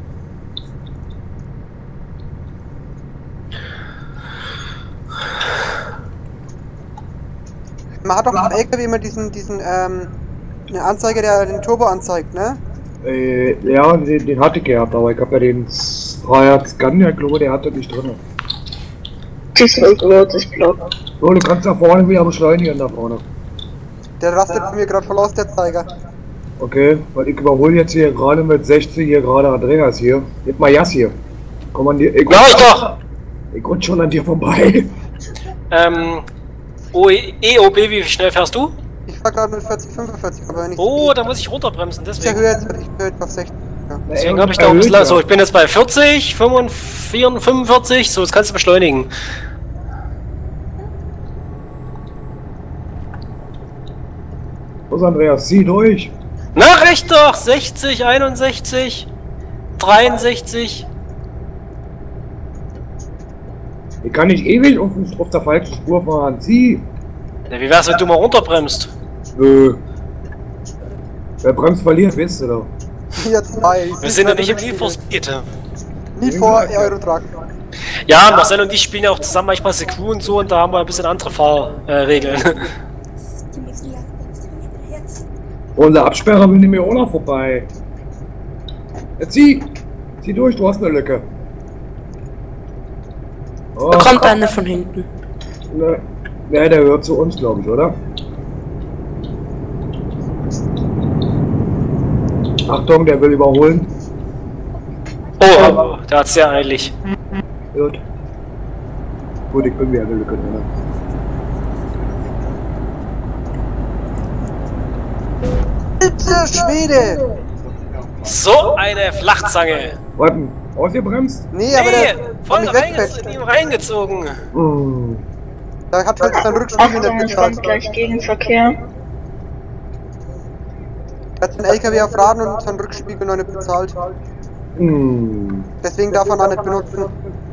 Man hat doch im L K W immer diesen, diesen, ähm, eine Anzeige, der den Turbo anzeigt, ne? Äh, ja, den, den hatte ich gehabt, aber ich habe ja den Freiheit Scania, glaube der hatte nicht drin. Das ist Block. So, du kannst da vorne wieder beschleunigen, da vorne. Der rastet bei mir gerade voll aus, der Zeiger. Okay, weil ich überhole jetzt hier gerade mit sechzig hier gerade Andreas hier. Jetzt mal Jas hier. Komm an dir. Ich Ja, ich doch! Ich rutsch schon an dir vorbei. Ähm. E O B, wie schnell fährst du? Ich fahr gerade mit vierzig, fünfundvierzig, aber wenn ich. Oh, da muss ich runterbremsen, Ich deswegen. erhöhe jetzt, ich erhöhe jetzt auf sechzig. Ja. Deswegen habe ich da auch ein bisschen. So, ich bin jetzt bei vierzig, fünfundvierzig, fünfundvierzig, so, jetzt kannst du beschleunigen. Los Andreas, zieh durch. Na, recht doch! sechzig, einundsechzig, dreiundsechzig. Ich kann nicht ewig auf, auf der falschen Spur fahren. Zieh. Na, wie wär's, wenn du mal runterbremst? Nö. Wer bremst, verliert, weißt du doch. Hier zwei. Wir sind ja nicht im Need for Speed. Nie vor Eurotruck. Ja, Marcel und ich spielen ja auch zusammen manchmal Secure und so und da haben wir ein bisschen andere Fahrregeln. Unser Absperrer will nämlich auch noch vorbei. Ja, zieh! Zieh durch, du hast eine Lücke. Oh, Da kommt einer von hinten. ne, ne, der gehört zu uns, glaube ich, oder? Achtung, der will überholen. Oh, der hat's ja eilig. Gut. Gut, ich bin wieder eine Lücke drin. Bitte, Schwede! So eine Flachzange. Warten, ausgebremst? Nee, aber Nee, der voll hat mich reingezogen, wegfetzt. in ihm reingezogen. Oh. Da hat halt seinen Rückspiegel in der Achtung, es bezahlt. kommt gleich Gegenverkehr. Er hat den L K W auf Raden und seinen Rückspiegel noch nicht bezahlt. Hm. Deswegen darf man auch nicht benutzen.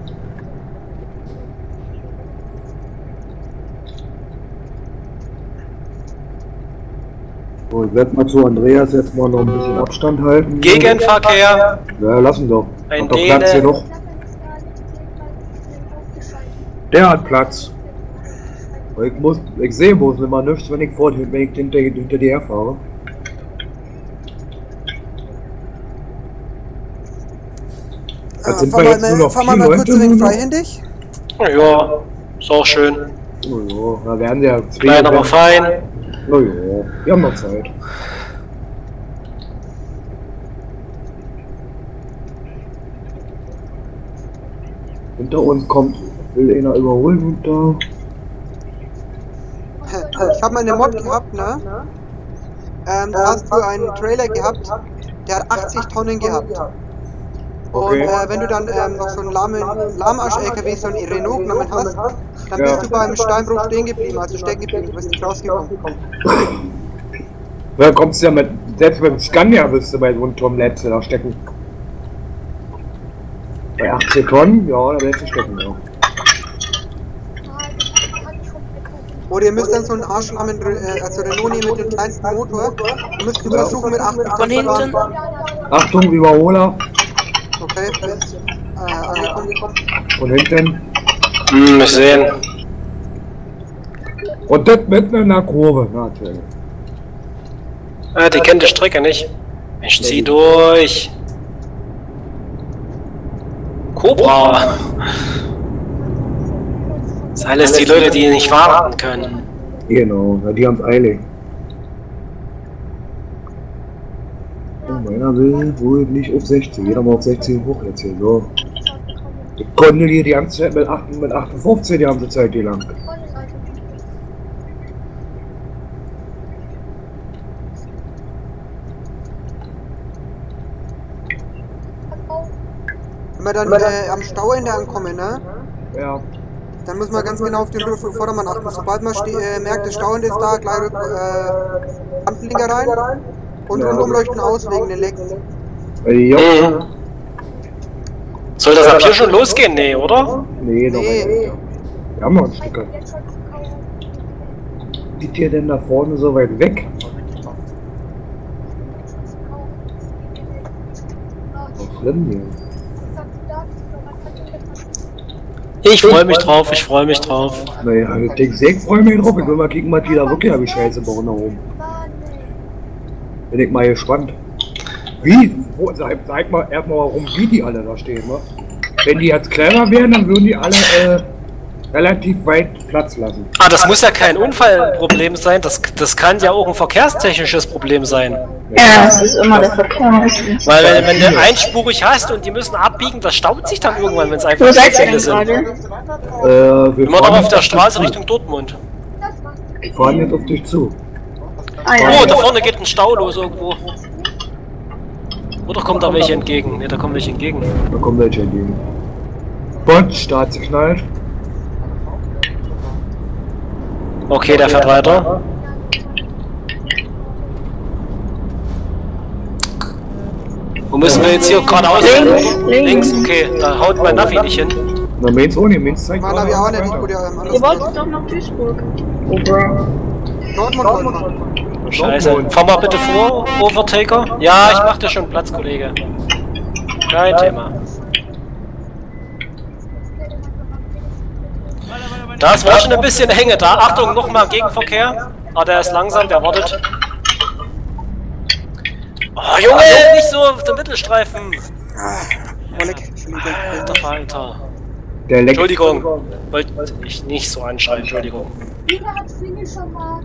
So, ich werde mal zu Andreas jetzt mal noch ein bisschen Abstand halten. Gegenverkehr. Ja, lassen doch. Ein Hat doch Däne. Platz hier noch. Der hat Platz. Ich muss, ich sehe bloß immer nichts, wenn ich vor, wenn ich hinter, hinter dir herfahre. Jetzt Äh, sind fahr wir mal, jetzt nur noch fahr mal, vier mal kurz Leute ein wenig nur noch. freihändig. Ja, ist auch schön. Oh ja, da werden ja zwei. Klein, aber fein. Oh ja, wir haben noch Zeit. Hinter uns kommt, will einer überholen und da. ich hab mal eine Mod gehabt, ne? Ähm, da hast du einen Trailer gehabt, der hat achtzig Tonnen gehabt. Und Okay. äh, wenn du dann ähm, noch so einen lahmen, Lahmarsch-L K W, so einen Renault genommen hast, dann Ja. bist du beim Steinbruch stehen geblieben, also stecken geblieben, du bist nicht rausgekommen. Da kommst du ja mit, selbst mit dem Scania bist du bei so einem Tom Letze da stecken. Bei achtzig Tonnen, ja, da willst du stecken, ja. Oder ihr müsst dann so einen arschlahmen, äh, also Renault nehmen mit dem kleinsten Motor und müsst ihn versuchen mit achtzig Von Tonnen zu hinten. fahren. Achtung, Überholer. Okay, bist äh, angekommen. Von hinten. Hm, ich sehen. Und das mitten in der Kurve, natürlich. Ah, die kennt die Strecke nicht. Ich zieh durch. Cobra. Das sind alles die Leute, die nicht fahren können. Genau, ja, die haben's eilig. Oh, meiner will wohl nicht auf sechzig, jeder mal auf sechzig hoch jetzt hier, so. Ich konnte hier die ganze Zeit mit, acht, mit achtundfünfzig die ganze Zeit hier lang. Wenn wir dann äh, am Stauende ankommen, ne? Ja. Dann muss man ganz genau auf den Vordermann achten. Sobald man äh, merkt, das Stauende ist da, gleich äh, Ampellinker rein und Ja. rundum leuchten aus wegen den Lecks. Äh, ja. Mhm. Soll das ab hier schon losgehen? Nee, oder? Nee, doch Nee. nicht. Wir haben noch ein Stück. Sieht ihr denn da vorne so weit weg? Was schlimm hier. Ich freue mich drauf, ich freue mich drauf. Naja, ich denke, ich freue mich drauf. Ich will mal kicken, was die da wirklich wie Scheiße bauen da oben. Bin ich mal gespannt. Wie? Wo, sag, sag mal erstmal, warum wie die alle da stehen, ne? Wenn die jetzt kleiner wären, dann würden die alle äh, relativ weit Platz lassen. Ah, das muss ja kein Unfallproblem sein, das, das kann ja auch ein verkehrstechnisches Problem sein. Ja, es ist immer der Verkehr meistens. Weil wenn, wenn du einspurig hast und die müssen abbiegen, das staut sich dann irgendwann, wenn es einfach Wo zu seid ihr viele denn sind. gerade? Äh, wir Immer noch fahren auf jetzt der dich Straße zu. Richtung Dortmund. Wir fahren jetzt auf dich zu. Ah Oh, da ja. vorne geht ein Stau los irgendwo. Oder kommt da welche entgegen? Ne, da kommen welche entgegen. Da kommen welche entgegen. Bot, Start geknallt. Okay, der fährt weiter. Wo müssen wir jetzt hier geradeaus? Links, links. Links, okay, da haut mein Navi nicht hin. Na, Mainz ohne, Mainz zeigt Meiner wir auch nicht, ich weiter. wurde ja ähm, Ihr alles wolltet doch nach Duisburg. Oh, bro. Dortmund wollten wir. Scheiße. Fahr mal bitte vor, Overtaker. Ja, ich mach dir schon Platz, Kollege. Kein Thema. Das war schon ein bisschen enge da. Achtung, nochmal Gegenverkehr. Ah, der ist langsam, der wartet. Oh, Junge, nicht so auf den Mittelstreifen. Oleg, Entschuldigung. Alter Falter. Der leckt. Entschuldigung, wollte ich nicht so anschreien, Entschuldigung. Jeder hat Finisher Markt.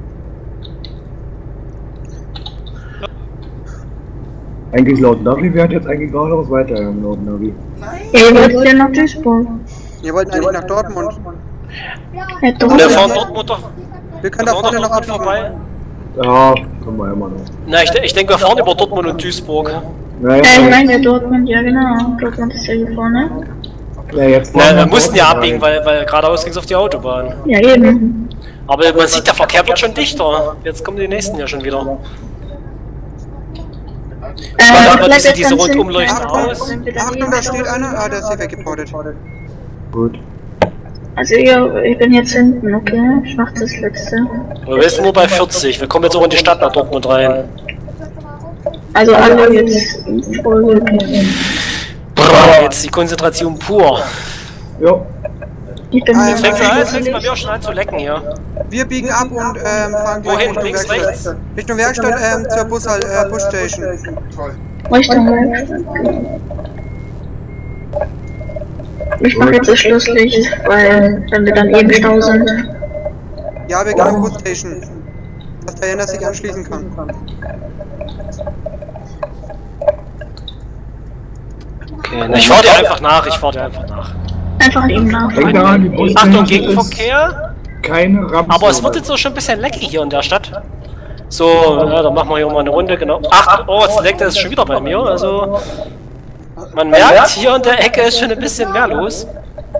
Eigentlich laut Navi, wer hat jetzt eigentlich geradeaus weiter laut Navi? Ja, ihr wolltet ja nach Duisburg. Wir wollten eigentlich nach Dortmund. Ja, doch. Und wir fahren Dortmund doch, Wir können wir da fahren vorne doch noch Dortmund vorbei. abfahren. Ja, können wir immer noch. Na, ich, ich denke, wir fahren über Dortmund und Duisburg. Naja, Ja, ich meine Dortmund, ja genau. Dortmund ist ja hier vorne. ja, jetzt Na, fahren wir mussten ja Dortmund abbiegen, rein. weil, weil geradeaus ging es auf die Autobahn. Ja, eben. Aber man sieht, der Verkehr wird schon dichter. Jetzt kommen die nächsten ja schon wieder. Äh, aber bleibt diese- jetzt diese ganz Rundumleuchten hinten aus. einfach, wenn wir Achtung, daneben da steht stehen. einer. Ah, der ist hier weggeportet. Gut. Also ja, ich bin jetzt hinten, okay? Ich mach das letzte. Wir sind nur bei vierzig. Wir kommen jetzt auch in die Stadt nach Dortmund rein. Also alle jetzt voll. Brrr, jetzt die Konzentration pur. Ja. Ich bin Ah, Jetzt fängt Ja, es bei mir auch schon an zu lecken hier. Wir biegen ab und ähm, fahren gleich Wohin? Richtung Links, Werkstatt. rechts? Richtung Werkstatt ähm, zur Bushal äh, Busstation. Richtung Werkstatt. Ich mach jetzt das Schlusslicht, weil wenn wir dann eben Stau sind. Ja, wir gehen zur Busstation. Dass der Jänner sich anschließen kann. Okay, na, ich fahr dir einfach nach, ich fahr dir einfach nach. Einfach eben nach. Denk daran, die Bus Achtung, Gegenverkehr. keine Rampe. Aber es wird jetzt auch schon ein bisschen leckig hier in der Stadt. So, ja, dann machen wir hier mal eine Runde, genau. Ach, oh, jetzt leckt es schon wieder bei mir, also... Man merkt, hier in der Ecke ist schon ein bisschen mehr los.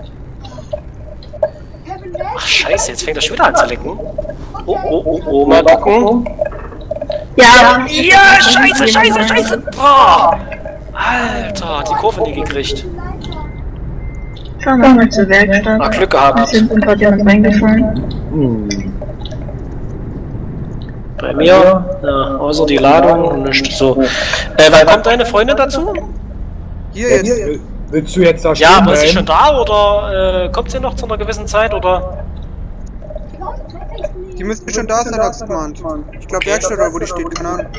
Ach, scheiße, jetzt fängt er schon wieder an zu lecken. Oh, oh, oh, oh, mal gucken. Ja. Ja, scheiße, scheiße, scheiße. Boah. Alter, die Kurve nie gekriegt. Schauen wir mal zur Werkstatt. Ah, Glück gehabt. Es sind gerade jemand reingefallen. Hm. Bei mir, ja, außer die Ladung und nichts. So. Äh, wann kommt deine Freundin dazu? Hier jetzt. Willst du jetzt da stehen Ja, aber ist sie bleiben? schon da oder äh, kommt sie noch zu einer gewissen Zeit oder? Die müsste schon da sein, hat's gemeint. Ich glaube Werkstatt oder wo die steht, keine Ahnung.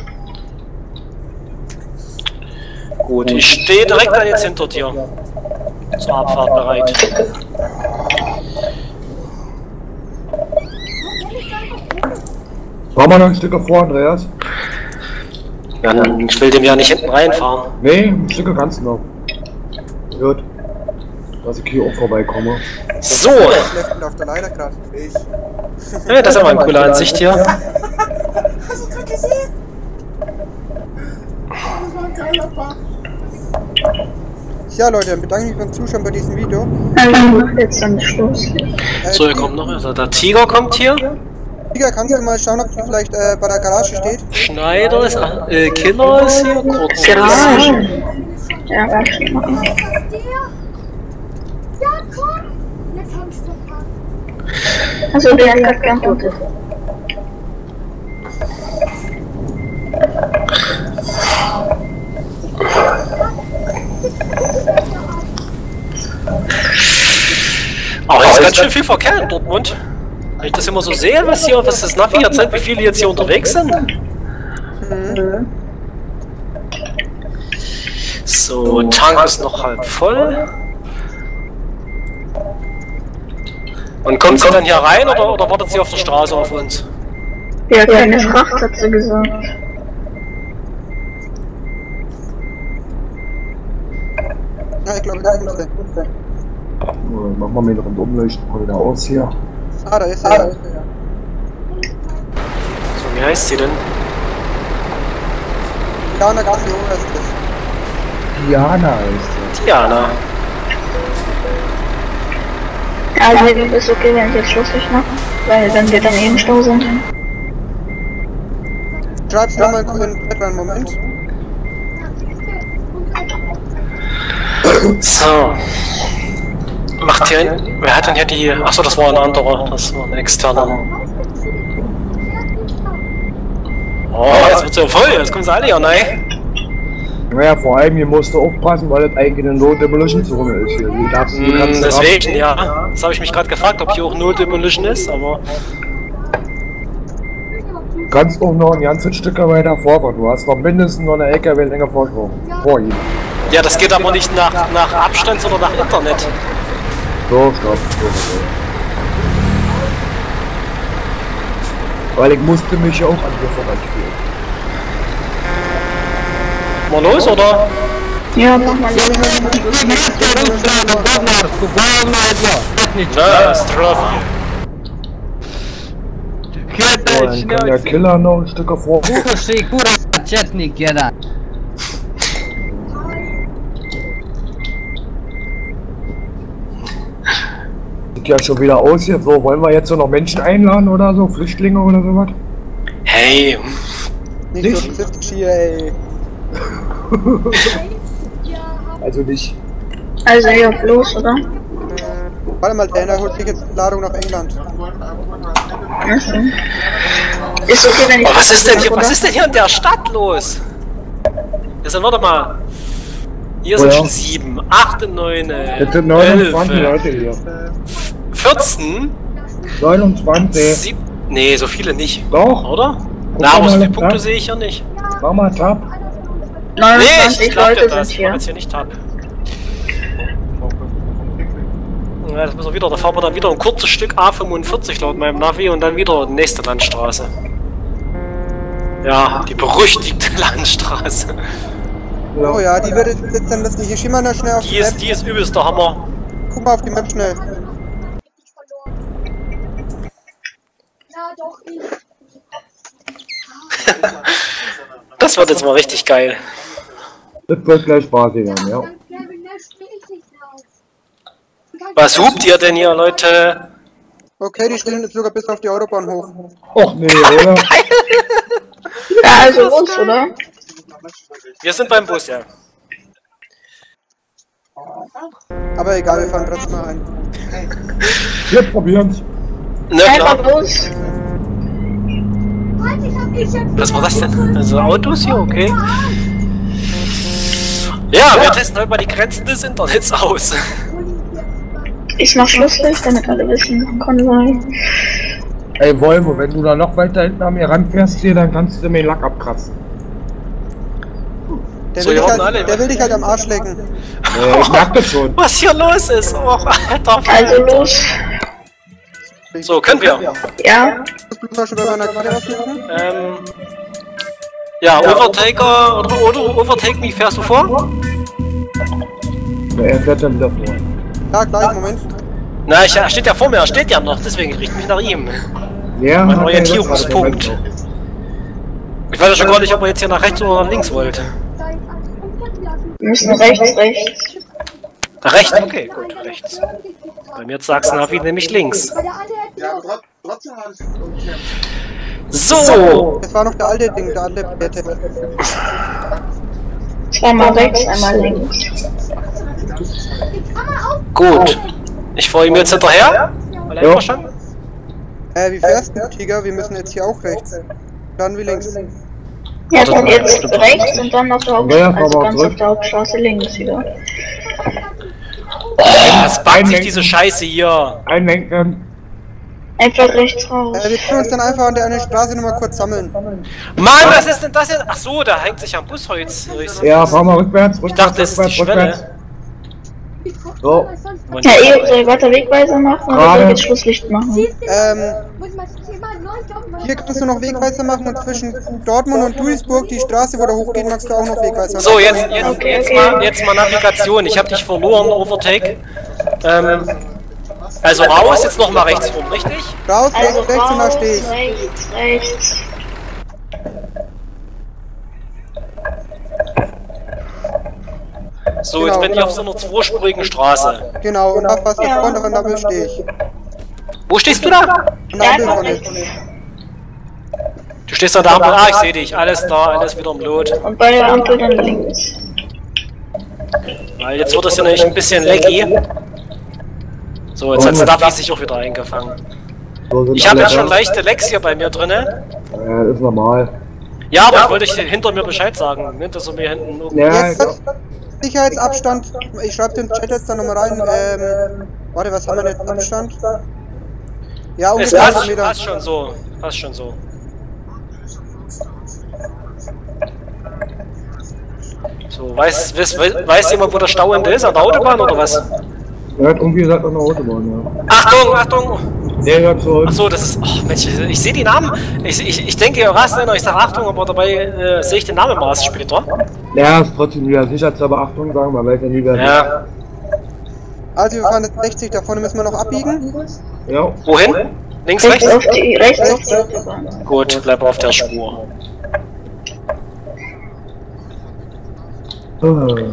Gut, ich stehe direkt dann jetzt hinter dir. Zur Abfahrt bereit. Fahr mal noch ein Stück vor, Andreas. Ja, ich will dem ja nicht hinten reinfahren. Nee, ein Stück kannst du noch. Gut. Dass ich hier auch vorbeikomme. So! Schläft auf der Leiter gerade. Ich. Ja, das ist aber eine coole Ansicht hier. Hast du gerade gesehen? Das war ein geiler Bach. Ja Leute, dann bedanke ich mich beim Zuschauen bei diesem Video. Also, jetzt dann Schluss. Äh, So, hier kommt noch, also der Tiger kommt hier. Tiger, kannst du mal schauen, ob die vielleicht äh, bei der Garage steht? Schneider ist, äh, Killer ist hier, kurz. Garage. Ja, Werkstatt machen. Ja, komm! Jetzt hab ich's verpasst. Also, der hat geantwortet. Aber es ist ganz schön viel Verkehr in Dortmund. Wenn ich das immer so sehe, was hier, was das Navi erzählt, wie viele jetzt hier unterwegs sind. Mhm. So, Tank ist noch halb voll. Und kommt sie dann hier rein oder, oder wartet sie auf der Straße auf uns? Ja, keine Fracht, hat sie gesagt. Ja, ich glaube, da ist er. Machen wir mir noch ein Umleuchten mal wieder aus hier. Ah, da ist er. Ja. So, wie heißt sie denn? Diana Gassi, oder ist das? Diana ist Diana. Ja, also, ist okay, wenn ich jetzt Schlusslicht mache, weil wenn wir dann eben im Stau sind. Schreib's nochmal in den Chat rein, Moment. So. Macht hier. Wer hat denn hier die. Achso, das war ein anderer. Das war ein externer. Oh, jetzt wird's ja voll. Jetzt kommen sie alle hier rein. Naja, vor allem hier musst du aufpassen, weil das eigentlich eine No-Demolition-Zone ist hier. Du darfst, du Hm, kannst deswegen, ja. Das habe ich mich gerade gefragt, ob hier auch No Demolition ist, aber. Du kannst auch noch ein ganzes Stück weiter vorfahren. Du hast noch mindestens noch eine L K W länger Vorsprung. Vor ihm. Ja, das geht aber nicht nach, nach Abstand, sondern nach Internet. So, stopp. So, so. Weil ich musste mich ja auch an dir vorbeiführen. Mal los, oder? Ja, mach mal Ja, Strophe. So, dann kann der Killer noch ein Stück vor. Sieht ja schon wieder aus hier. So, wollen wir jetzt so noch Menschen einladen oder so? Flüchtlinge oder sowas? Hey. Nicht so rassistisch hier, ey. Also nicht. Also, ja, los, oder? Warte mal, Dana holt sich jetzt die Ladung nach England. Achso. Ist okay, wenn ich. Oh, was ist denn hier, was ist denn hier in der Stadt los? Hier sind, warte mal. Hier sind Oh ja. schon sieben, acht, neun, Jetzt sind neunundzwanzig Leute hier. vierzehn, neunundzwanzig. sieb, nee, so viele nicht, Doch. oder? Guck Na, aber mal so viele nach Punkte Tab. sehe ich ja nicht. Mach mal Tab. Nee, ich neunundzwanzig glaube Leute das. sind Ich mach hier. jetzt hier nicht ab. Ja, das müssen wir wieder. Da fahren wir dann wieder ein kurzes Stück A fünfundvierzig laut meinem Navi und dann wieder die nächste Landstraße. Ja, die berüchtigte Landstraße. Oh ja, die wird jetzt dann das nicht. Ich mal noch schnell auf Die die ist, Map. die ist übelst der Hammer. Guck mal auf die Map schnell. doch nicht. Das wird jetzt mal richtig geil. Das wird gleich spaßig werden, ja. Was hupt ihr denn hier, Leute? Okay, die stehen jetzt sogar bis auf die Autobahn hoch. Och nee, oder? Ja, also los, oder? Wir sind beim Bus, ja. Aber egal, wir fahren trotzdem mal ein. Wir probieren's. Na Einfach klar. los. Was war das denn? Also Autos hier, okay. Ja, wir testen heute mal die Grenzen des Internets aus. Ich mach Schlusslicht, damit alle wissen, Konvoi. Ey Volvo, wenn du da noch weiter hinten an mir ranfährst hier, dann kannst du mir den Lack abkratzen. Der, So, will ihr dich hoffen halt, alle, der wa? will dich halt am Arsch lecken. Äh, ich merk das schon. Was hier los ist? Oh, Alter. Also los. So, können wir. Ja. Das Bluttasche bei meiner Karte aufmachen. Ähm. Ja, Overtaker oder, oder Overtake Me fährst du vor? Ja, er fährt dann wieder vor. Ja, gleich, Moment. Na, ich, er steht ja vor mir, er steht ja noch, deswegen richte mich nach ihm. Ja, Mein hat er Orientierungspunkt. gesagt, Ich weiß ja schon gar nicht, ob ihr jetzt hier nach rechts oder nach links wollt. Wir müssen rechts, rechts. Nach rechts? Okay, gut, rechts. Bei mir sagst Navi nämlich links. So! Das war noch der alte Ding, der alte Bette. Zweimal rechts, einmal links. Gut. Ich fahre ihm jetzt hinterher. Alle Jo. einverstanden? Äh, wie fährst du, Tiger? Wir müssen jetzt hier auch rechts. Dann wie links. Ja, dann jetzt rechts und dann auf der Ja, Hauptstraße, fahr also mal ganz zurück. auf der Hauptstraße links wieder. Oh, was backt sich diese Scheiße hier? Einlenken. Einfach rechts raus. Äh, wir können uns dann einfach an der einen Straße nochmal kurz sammeln. Mann, was ist denn das jetzt? Ach so, da hängt sich am Busholz. Ja, fahr mal rückwärts, rückwärts, dachte, das ist die rückwärts, Schwelle. So. Ja, ihr soll weiter Wegweiser machen oder soll Gerade. ich jetzt Schlusslicht machen? Ähm, hier kannst du noch Wegweiser machen und zwischen Dortmund und Duisburg, die Straße, wo da hochgeht, magst du auch noch Wegweiser machen. So, jetzt, jetzt, Okay, jetzt, okay. mal, jetzt mal Navigation. Ich habe dich verloren, Overtake. Ähm, also raus, jetzt nochmal rechts rum, richtig? Raus, Also rechts, rechts und da raus, stehe ich. rechts, rechts. So, jetzt bin ich auf so einer zweispurigen Straße. Genau, und auf was der Ja. Freund an der Ampel stehe ich. Wo stehst du da? An der Ja, Ampel einfach vorne. rechts. Du stehst an der Ampel. Ah, ich sehe dich. Alles da, alles wieder im Lot. Und bei der Ampel dann links. Weil jetzt wird es ja nämlich ein bisschen laggy. So, jetzt hat Staffy sich auch wieder eingefangen. So sind Ich habe alle ja schon da. leichte Lags hier bei mir drinne. Ja, das ist normal. Ja, aber ich wollte euch hinter mir Bescheid sagen. Nicht, dass er mir hinten nur... Ja, Jetzt Sicherheitsabstand. Ich schreibe den Chat jetzt dann nochmal rein. Ähm, warte, was haben wir jetzt? Abstand? Ja, Es ungefähr passt, achtzig Meter. passt schon so. Passt schon so. So, weiß, weiß, weiß jemand, wo der Stauende ist? An der Autobahn oder was? er hat irgendwie gesagt, an der Autobahn, Achtung, Achtung! ja. Der hört zurück. Achso, das ist. Oh Mensch, ich, ich sehe die Namen. Ich, ich, ich denke, ihr rast einer, ich sage Achtung, aber dabei äh, sehe ich den Namen mal erst später. Ja, ist trotzdem wieder Sicherheitsbeachtung, sagen wir, weiß ja nie, wer Ja. Also wir fahren jetzt sechzig, da vorne müssen wir noch abbiegen. Ja. Wohin? Links, Rechts rechts? auf die, rechts auf die Autobahn. Gut, bleib auf der Spur. Äh.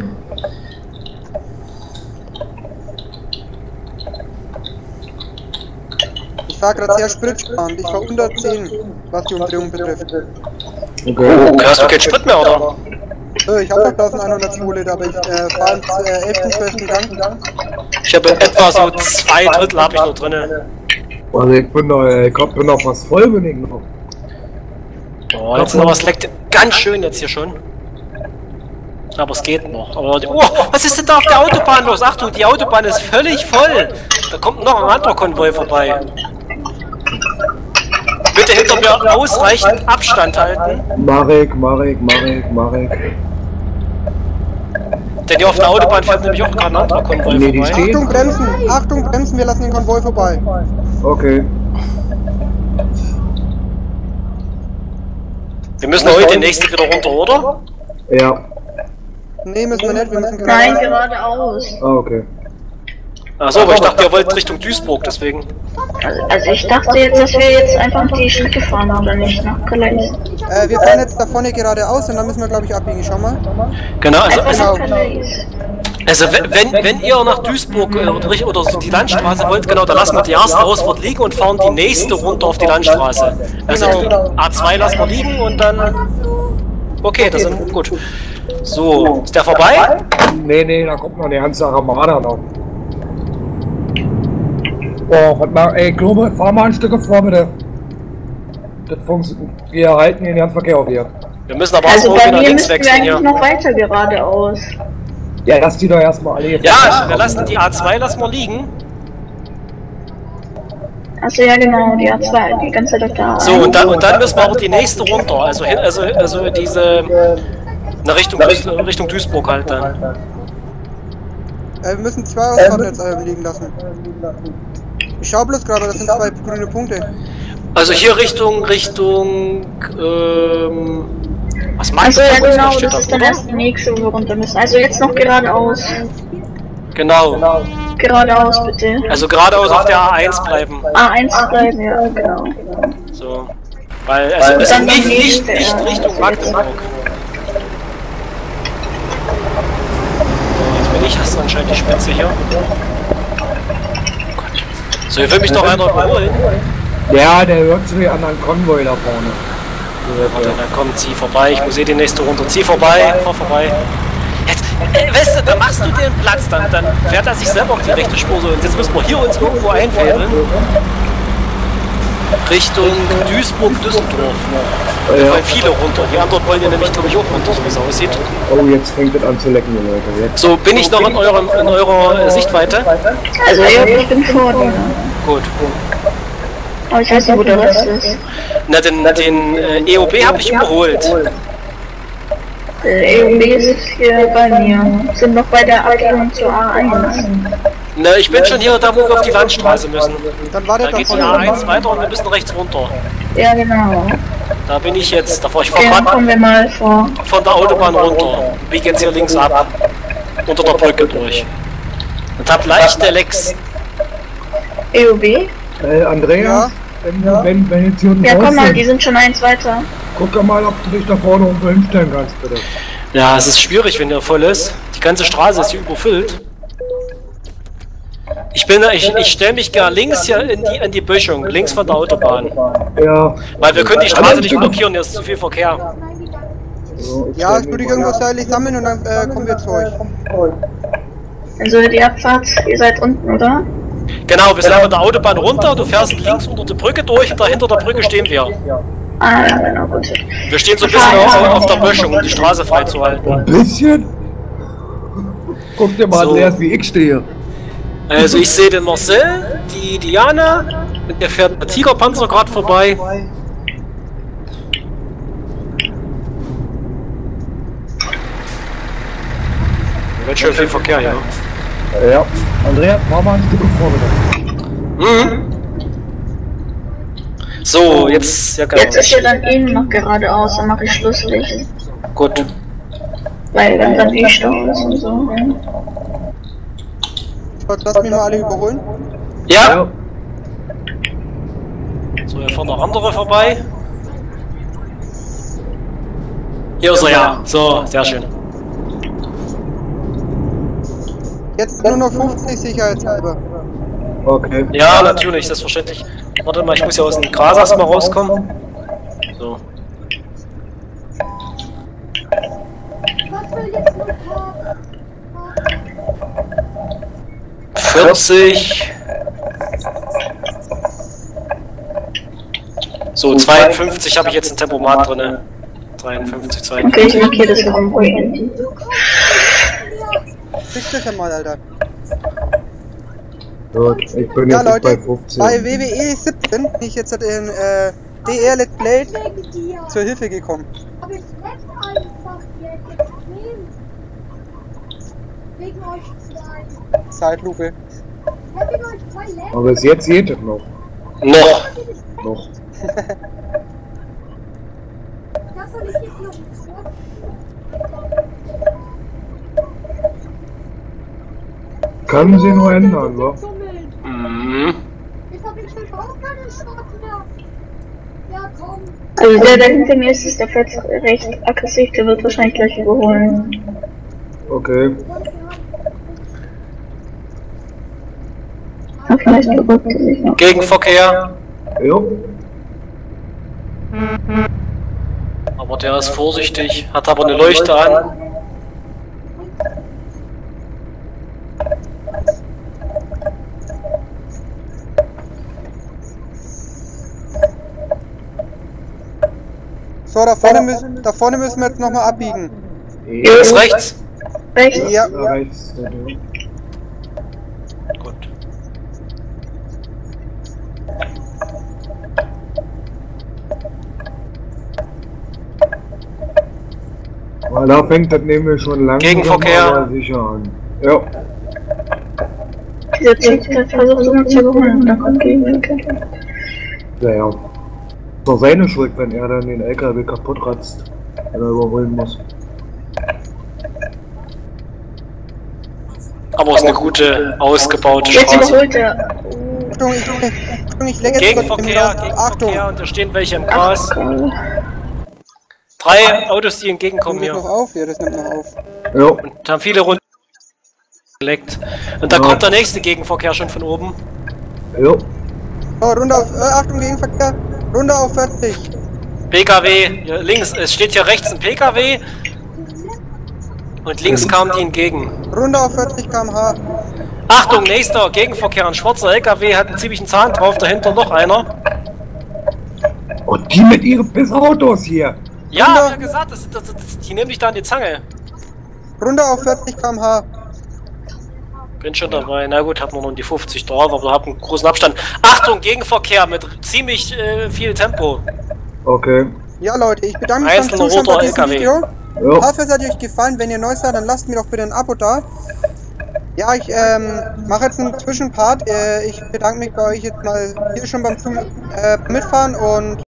Ich fahre gerade sehr spritsparend. Ich fahre hundertzehn, was die Umdrehung betrifft. Okay. Oh, hast du keinen Sprit mehr, oder? Äh, ich habe noch eintausendeinhundert Liter, aber ich äh, fahre im äh, elften, zwölften Gang. Ich habe etwa so zwei Drittel habe ich noch drinne. Also ich bin noch, ich glaub, bin noch fast voll, bin ich noch. Oh, jetzt noch was leckt ganz schön jetzt hier schon. Aber es geht noch. Aber die, oh, was ist denn da auf der Autobahn los? Achtung, die Autobahn ist völlig voll. Da kommt noch ein anderer Konvoi vorbei. Bitte hinter mir ausreichend Abstand halten. Marek, Marek, Marek, Marek. Denn hier auf der Autobahn fährt nämlich auch gerade ein anderer Konvoi Nee, die vorbei. stehen. Achtung, bremsen! Achtung, bremsen, wir lassen den Konvoi vorbei. Okay. Wir müssen heute den nächsten wieder runter, oder? Ja. Nee, müssen wir nicht, wir müssen Nein, gerade. geradeaus. Ah, okay. Achso, aber ich dachte, ihr wollt Richtung Duisburg, deswegen. Also, also ich dachte jetzt, dass wir jetzt einfach die Strecke fahren, oder nicht, nach Calais. Äh, wir fahren jetzt da vorne geradeaus und dann müssen wir, glaube ich, abbiegen. Schau mal. Genau, also, Einfach also, nach Calais. also wenn, wenn, wenn ihr nach Duisburg äh, oder, oder so die Landstraße wollt, genau, dann lassen wir die erste Ausfahrt liegen und fahren die nächste runter auf die Landstraße. Also die A zwei lassen wir liegen und dann... Okay, das ist gut. So, ist der vorbei? Nee, nee, da kommt noch eine ganze Armada noch. Oh, warte mal, ey, Globe, fahr mal ein Stück vor, bitte. Das funktioniert. Wir halten den ganzen Verkehr auf hier. Wir müssen aber Also auch bei wieder mir links müssen wir wechseln eigentlich hier. noch weiter geradeaus. Ja, lass die doch erstmal alle. Ja, wir lassen die A zwei lassen wir liegen. Achso, ja genau, die A zwei, die ganze Zeit da. So, und dann, und dann müssen wir auch die nächste runter. Also, hin, also, also diese... Na, Richtung, Richtung Duisburg halt dann. Äh, wir müssen zwei Ausfahrten jetzt äh, liegen lassen. Ich schau bloß gerade, das sind zwei grüne Punkte. Also hier Richtung, Richtung... Ähm, was meinst Also du? ja genau, Steht das ist dann drüber? erst die nächste, wo wir runter müssen. Also jetzt noch geradeaus. Genau. Geradeaus bitte. Also geradeaus auf der A eins bleiben. A eins bleiben, ja genau. So. Weil, also, also Dann nicht, die nicht, nächste, nicht ja. Richtung Magdeburg. So, jetzt bin ich erst anscheinend die Spitze hier. So, hier will mich doch einer überholen. Ja, der hört zu den anderen Konvoi da vorne. Warte, dann kommt sie vorbei. Ich muss eh die nächste runter. Zieh vorbei, fahr vorbei. Jetzt, äh, weißt du, dann machst du den Platz, dann, dann fährt er sich selber auf die rechte Spur so. Und jetzt müssen wir hier uns irgendwo einfädeln. Richtung Duisburg, Düsseldorf. Ja. Weil viele runter. Die anderen wollen ja nämlich, glaube ich, auch runter, so wie es aussieht. Oh, jetzt fängt es an zu lecken, die Leute. Jetzt. So, bin ich noch in, eurem, in eurer äh, Sichtweite? Also ja, ich bin vor dir. Gut. Aber ich weiß nicht, wo der Rest ist. Na, den, den äh, E O B habe ich überholt. Der E U B ist hier bei mir. Sind noch bei der Abbiegung zur A eins. Na, ich bin schon hier da, wo wir auf die Landstraße müssen. Dann wartet Da doch geht die vorne. A eins weiter und wir müssen rechts runter. Ja genau. Da bin ich jetzt. Da fahr ich Okay, dann fahr kommen wir mal vor. grad von der Autobahn runter. Bieg jetzt hier links ab. Unter der Brücke durch. Und hab leichte Lecks. E U B? Äh, Andrea, Ja? wenn, wenn, wenn jetzt hier unten Ja raus komm mal, sind, die sind schon eins weiter. guck doch mal, ob du dich da vorne irgendwo hinstellen kannst, bitte. Ja, es ist schwierig, wenn der voll ist. Die ganze Straße ist hier überfüllt. Ich bin, ich, ich stelle mich gar links hier in die, in die Böschung, links von der Autobahn. Ja. Weil wir können die Straße nicht blockieren, hier ist zu viel Verkehr. So, ich Ja, stell das würde mich ich irgendwo seitlich sammeln und dann äh, kommen wir zu euch. Also die Abfahrt, ihr seid unten, oder? Genau, wir sind von der Autobahn runter, du fährst links unter der Brücke durch und da hinter der Brücke stehen wir. Ah ja, genau, gut. Wir stehen so ein bisschen auf, auf der Böschung, um die Straße freizuhalten. Ein bisschen? Guck dir mal, So. Andreas, wie ich stehe. Also ich sehe den Marcel, die Diana, mit der fährt der Tigerpanzer gerade vorbei. Da wird schon viel Verkehr hier. Ja. Andreas, fahr mal ein Stück vor, bitte. Mhm. So, jetzt, ja genau. Jetzt ist ja dann eh nur noch geradeaus, dann mache ich Schlusslicht. Gut. Weil dann dann eh Stau ist und so. Gott, lass mich mal alle überholen. Ja. So, hier fahren noch andere vorbei. Hier ist er ja. So, sehr schön. Jetzt nur noch fünfzig sicherheitshalber. Okay. Ja, natürlich, selbstverständlich. Warte mal, ich muss ja aus dem Gras erstmal rauskommen. So. Was will jetzt noch haben? vierzig. So, zweiundfünfzig habe ich jetzt ein Tempomat drin. dreiundfünfzig, Okay, ich zweiundfünfzig. markiere das noch im Ruhigen. Fix das ja mal, Alter. Gut, ich bin Ja, jetzt Leute, bei fünfzehn. bei W W E siebzehn bin ich jetzt in äh, D R Let's Play Wegen dir. zur Hilfe gekommen. Aber ich rette einfach jetzt extrem. Wegen euch zwei. Zeitlupe. Wegen euch zwei Länder. Aber bis jetzt geht es noch. Noch. Noch. Das soll ich jetzt noch zurück. Kann sie nur ändern, wa? Mhm. Ich hab jetzt schon auch keine Chance mehr. Ja, komm. Also der, der hinter mir ist, ist der fährt recht aggressiv, der wird wahrscheinlich gleich überholen. Okay. Ja, vielleicht überrückt er sich noch. Gegenverkehr. Jo. Aber der ist vorsichtig, hat aber eine Leuchte an. So, da vorne, müssen, da vorne müssen wir jetzt nochmal abbiegen. Hier ist rechts. Rechts? Ja, Ja, rechts. Ja. Gut. Weil da fängt das nämlich schon langsam Gegenverkehr. aber sicher an. Ja. Dieser Typ, der versucht immer zu überholen und dann kommt Gegenverkehr. Ja, ja. Ist doch seine Schuld, wenn er dann den L K W kaputt ratzt, wenn er überholen muss. Aber es ist eine gute, ausgebaute Jetzt Straße. überholt er. Achtung, ich, Achtung, ich lenke jetzt Gegenverkehr, trotzdem wieder. Gegenverkehr, und da stehen welche im Gras. Geil. Drei Autos, die entgegenkommen Nimmt das noch hier. auf? Ja, das nimmt noch auf. Ja. Und haben viele Runden geleckt. Und da Ja. kommt der nächste Gegenverkehr schon von oben. Ja. So, Runde auf, äh, Achtung, Gegenverkehr. Runde auf vierzig. P K W, hier links, es steht hier rechts ein P K W. Und links kamen die entgegen. Runde auf vierzig Kilometer pro Stunde. Achtung, nächster Gegenverkehr. Ein schwarzer L K W hat einen ziemlichen Zahn drauf, dahinter noch einer. Und die mit ihren Autos hier. Ja, hab ja gesagt, das, das, das, die nehmen dich da an die Zange. Runde auf vierzig Kilometer pro Stunde. Bin schon dabei. Na gut, hat man noch die fünfzig drauf, aber hab einen großen Abstand. Achtung, Gegenverkehr mit ziemlich äh, viel Tempo. Okay. Ja, Leute, ich bedanke mich fürs Einzelner Zuschauen bei roter diesem L K W. Video. Ja. Ich hoffe, es hat euch gefallen. Wenn ihr neu seid, dann lasst mir doch bitte ein Abo da. Ja, ich ähm, mache jetzt einen Zwischenpart. Äh, ich bedanke mich bei euch jetzt mal hier schon beim Zum äh, Mitfahren und